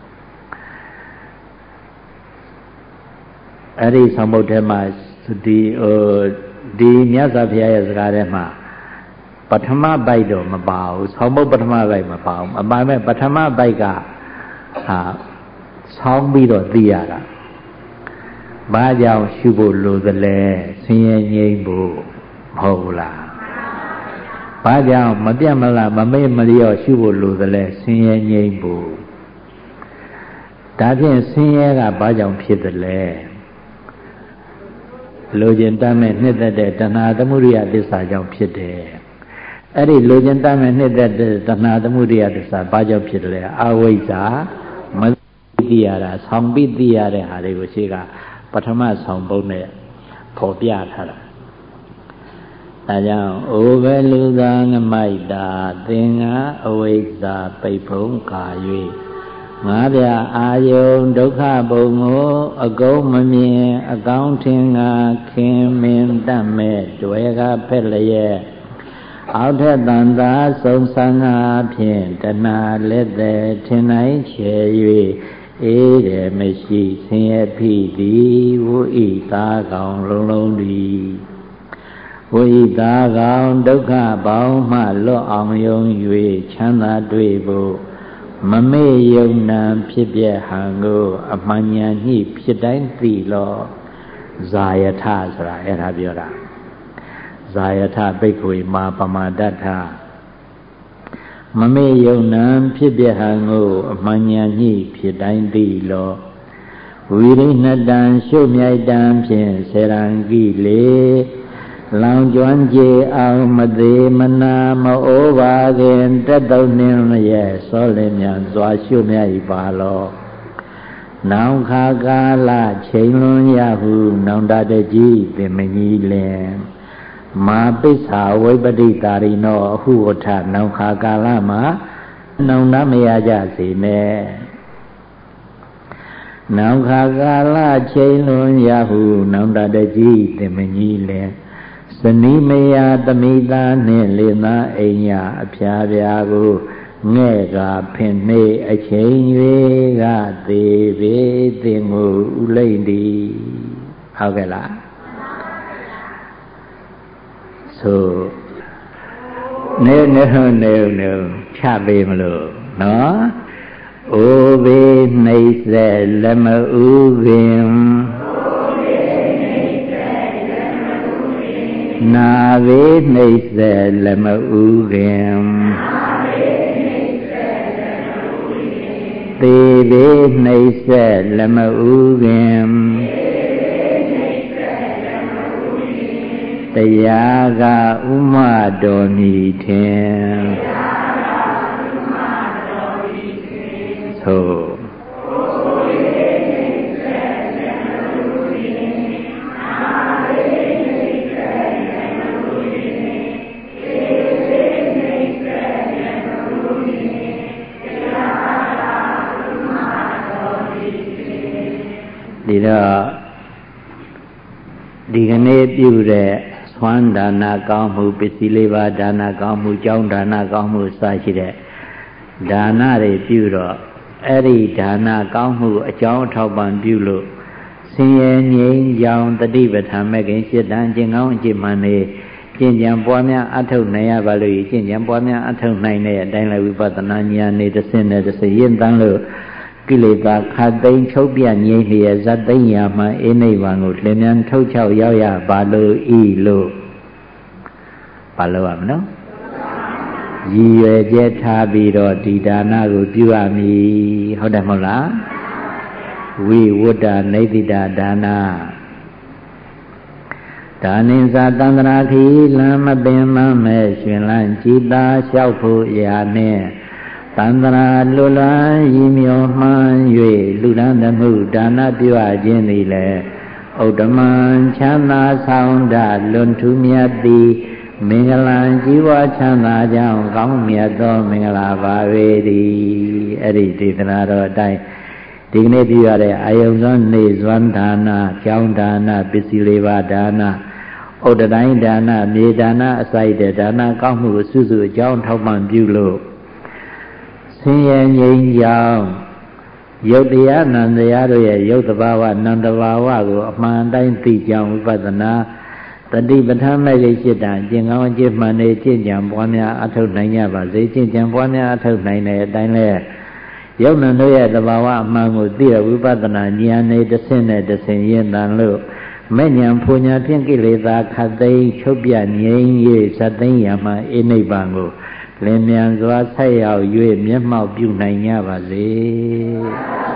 အဲ့ဒီဆောင်ဖို့ထဲမှာဒီဟိုဒီမြတ်စွာဘုရားရဲ့စကားထဲမှာပထမပိုက်တော့မပါဘူးဆောင်းမုတ်ပထမပိုက်မပါဘူးအမှန်ပဲပထမပိုက်ကဟာဆောင်းပြီးတော့သိရတာဘာကြောင့်ရှုဖို့လိုသလဲဆင်းရဲငြိမ်းဖို့မဟုတ်ဘူးလားဘာကြောင့်မပြတ်မလားမမေ့မလျော့ရှုဖို့လိုသလဲဆင်းရဲငြိမ်းဖို့ဒါဖြင့်ဆင်းရဲကဘာကြောင့်ဖြစ်သလဲလိုချင်တတ်မဲ့နှစ်သက်တဲ့တဏှာသမုဒိယသစ္စာကြောင့်ဖြစ်တယ်အဲ့ဒီလိုချင်တတ်မဲ့နှစ်သက်တဲ့တဏှာသမုဒိယသစ္စာဘာကြောင့်ဖြစ်တယ်လဲအဝိဇ္ဇာမသိရတာဆောင်းပြီးသိရတဲ့ဟာတွေကိုရှိကပထမဆောင်ပုံနဲ့ဖော်ပြထားတာဒါကြောင့်အိုဘလူသာငမိုက်တာသင်္ဃအဝိဇ္ဇာပိတ်ဖုံးကာ၍ငါးပြအာယုံဒုက္ခဘုံကိုအကုန်မမြင်အကောင်းထင်ငါခင်မင်တတ်မဲ့တွေကဖက်လျက်အောက်ထက်တန်သာဆုံးဆန်းငါဖြင့်တဏှာလက်သည်ထင်နိုင်ချေ၍အေးတယ်မရှိဆင်းရဲဖြစ်သည်ဝိဣသာကောင်လုံးလုံးသည်ဝိဣသာကောင်ဒုက္ခပေါင်းမှလွတ်အောင်ယုံ၍ချမ်းသာတွေ့ဖို့မမေ့ယုံနာဖြစ်ပြဟံကိုအမှန်ဉာဏ်ညှိဖြစ်တိုင်းသိလောဇာယထဆိုတာအဲ့ဒါပြောတာဇာယထဘိက္ခွေမာပမာဒဋ္ဌမမေ့ယုံနာဖြစ်ပြဟံကိုအမှန်ဉာဏ်ညှိဖြစ်တိုင်းသိလောဝိရိဏတံရှုမြိုက်တံဖြင့်စေရန်ကိလေလောင်ကျွမ်းကြအောင်မသေးမနာမအိုးပါခင်တက်တော့နှင်းရဲ့စောလင်းမြန်စွာရှုမြိုက်ပါလောနောင်ခါကာလချိန်လွန်ရဟုနောင်တတကြီးပင်မကြီးလင်မာပိစ္ဆာဝိပတိတာရိနောအဟုဝထနောင်ခါကာလမှာနောင်တမရကြစေနဲ့နောင်ခါကာလချိန်လွန်ရဟုနောင်တတကြီးပင်မကြီးလင်စနီမယသမိသားနှင့်လေသားအိညာအဖျားပြားကိုငဲ့ကဖင်နှိအချိန်၍ကသေးပေတင်ကိုဥလိမ့်သည်ဟုတ်ကဲ့လားဆိုနေနေနေနေချပေးမလို့နော်အိုဘေးနှိမ့်ဆက်လက်မဥပင်နာဝေနှိမ့်ဆက်လက်မဥခင်သေဘေနှိမ့်ဆက်လက်မဥခင်တရားကဥမတော်မီထင်သို့ဒီတော့ဒီကနေ့ပြုတဲ့သွမ်းဒါနကောင်းမှုပစ္စည်းလေးပါးဒါနကောင်းမှုကြောင်းဒါနကောင်းမှုစရှိတဲ့ဒါနတွေပြုတော့အဲ့ဒီဒါနကောင်းမှုအကြောင်းအထောက်ပံ့ပြုလို့ဆင်းရဲငြိမ်းချမ်းတတိပဋ္ဌာန်မဲ့ခင်စိတ်တန်ကျင့်ကောင်းအကျင့်မှန်နေကျင့်ကြံပွားများအထောက်နိုင်ရပါလို့ကျင့်ကြံပွားများအထောက်နိုင်တဲ့အတိုင်းလည်းဝိပဿနာဉာဏ်နဲ့တစ်ဆင့်နဲ့တစ်ဆင့်ရင့်တန်းလို့ကိလေသာခတ်သိမ်းချုပ်ပြငြိမ်းလျက်ဇတ်သိမ်းရာမှအိနိဗ္ဗာန်ကိုလင်းမြန်ထုတ်ချောက်ရောက်ရပါလို့ဤလို့ပါလို့ရမနော်ရည်ရွယ်ချက်ထားပြီးတော့ဒီဒါနကိုပြုရမည်ဟုတ်တယ်မဟုတ်လားဝိဝတ္တနိသိတဒါနဒါနိသသန္တရာခိလမ်းမပင်မမဲ့ရှင်လန်းကြည်သာလျှောက်ဖို့ရာနဲ့သန္တရာလူလန်းရည်မြော်မှန်း၍လူလန်းသမှုဒါနပြုအပ်ခြင်းသည်လည်းဥဒ္ဓမံချမ်းသာဆောင်တလွန်ထူးမြတ်သည်မင်္ဂလာជីវချမ်းသာကြောင်းကောင်းမြတ်သောမင်္ဂလာပါပေသည်အဲ့ဒီဒေသနာတော်အတိုင်းဒီကနေ့ပြုရတဲ့အာယုံစွမ်းနေစွမ်းဒါနကျောင်းဒါနပစ္စည်းလေးပါးဒါနဥဒ္ဒတိုင်းဒါနမြေဒါနအစိုက်တဲ့ဒါနကောင်းမှုအစုစုအကြောင်းထောက်ပံ့ပြုလို့ဆင်းရဲငြိမ်းချမ်းယုတ်တရားနံတရားတို့ရဲ့ယုတ်တဘာဝနံတဘာဝကိုအမှန်တိုင်းသိကြောင်းဝိပဿနာတတိပဋ္ဌာန်းမဲ့ကိစိတ္တကျင့်ကောင်းအကျင့်မှန်နေကျင့်ကြံပွားများအထောက်နိုင်ကြပါစေကျင့်ကြံပွားများအထောက်နိုင်တဲ့အတိုင်းလဲယုတ်နံတို့ရဲ့တဘာဝအမှန်ကိုသိရဝိပဿနာဉာဏ်နဲ့တစ်ဆင့်နဲ့တစ်ဆင့်ရင့်တန်လို့မဲ့ဉာဏ်ဖူညာဖြင့်ကိလေသာခတ်သိမ်းချုပ်ပြငြိမ်း၍ဇတ်သိမ်းရမှအိနိဗ္ဗာန်ကိုလင်းမြန်စွာဆက်ရောက်၍မျက်မှောက်ပြုနိုင်ကြပါစေ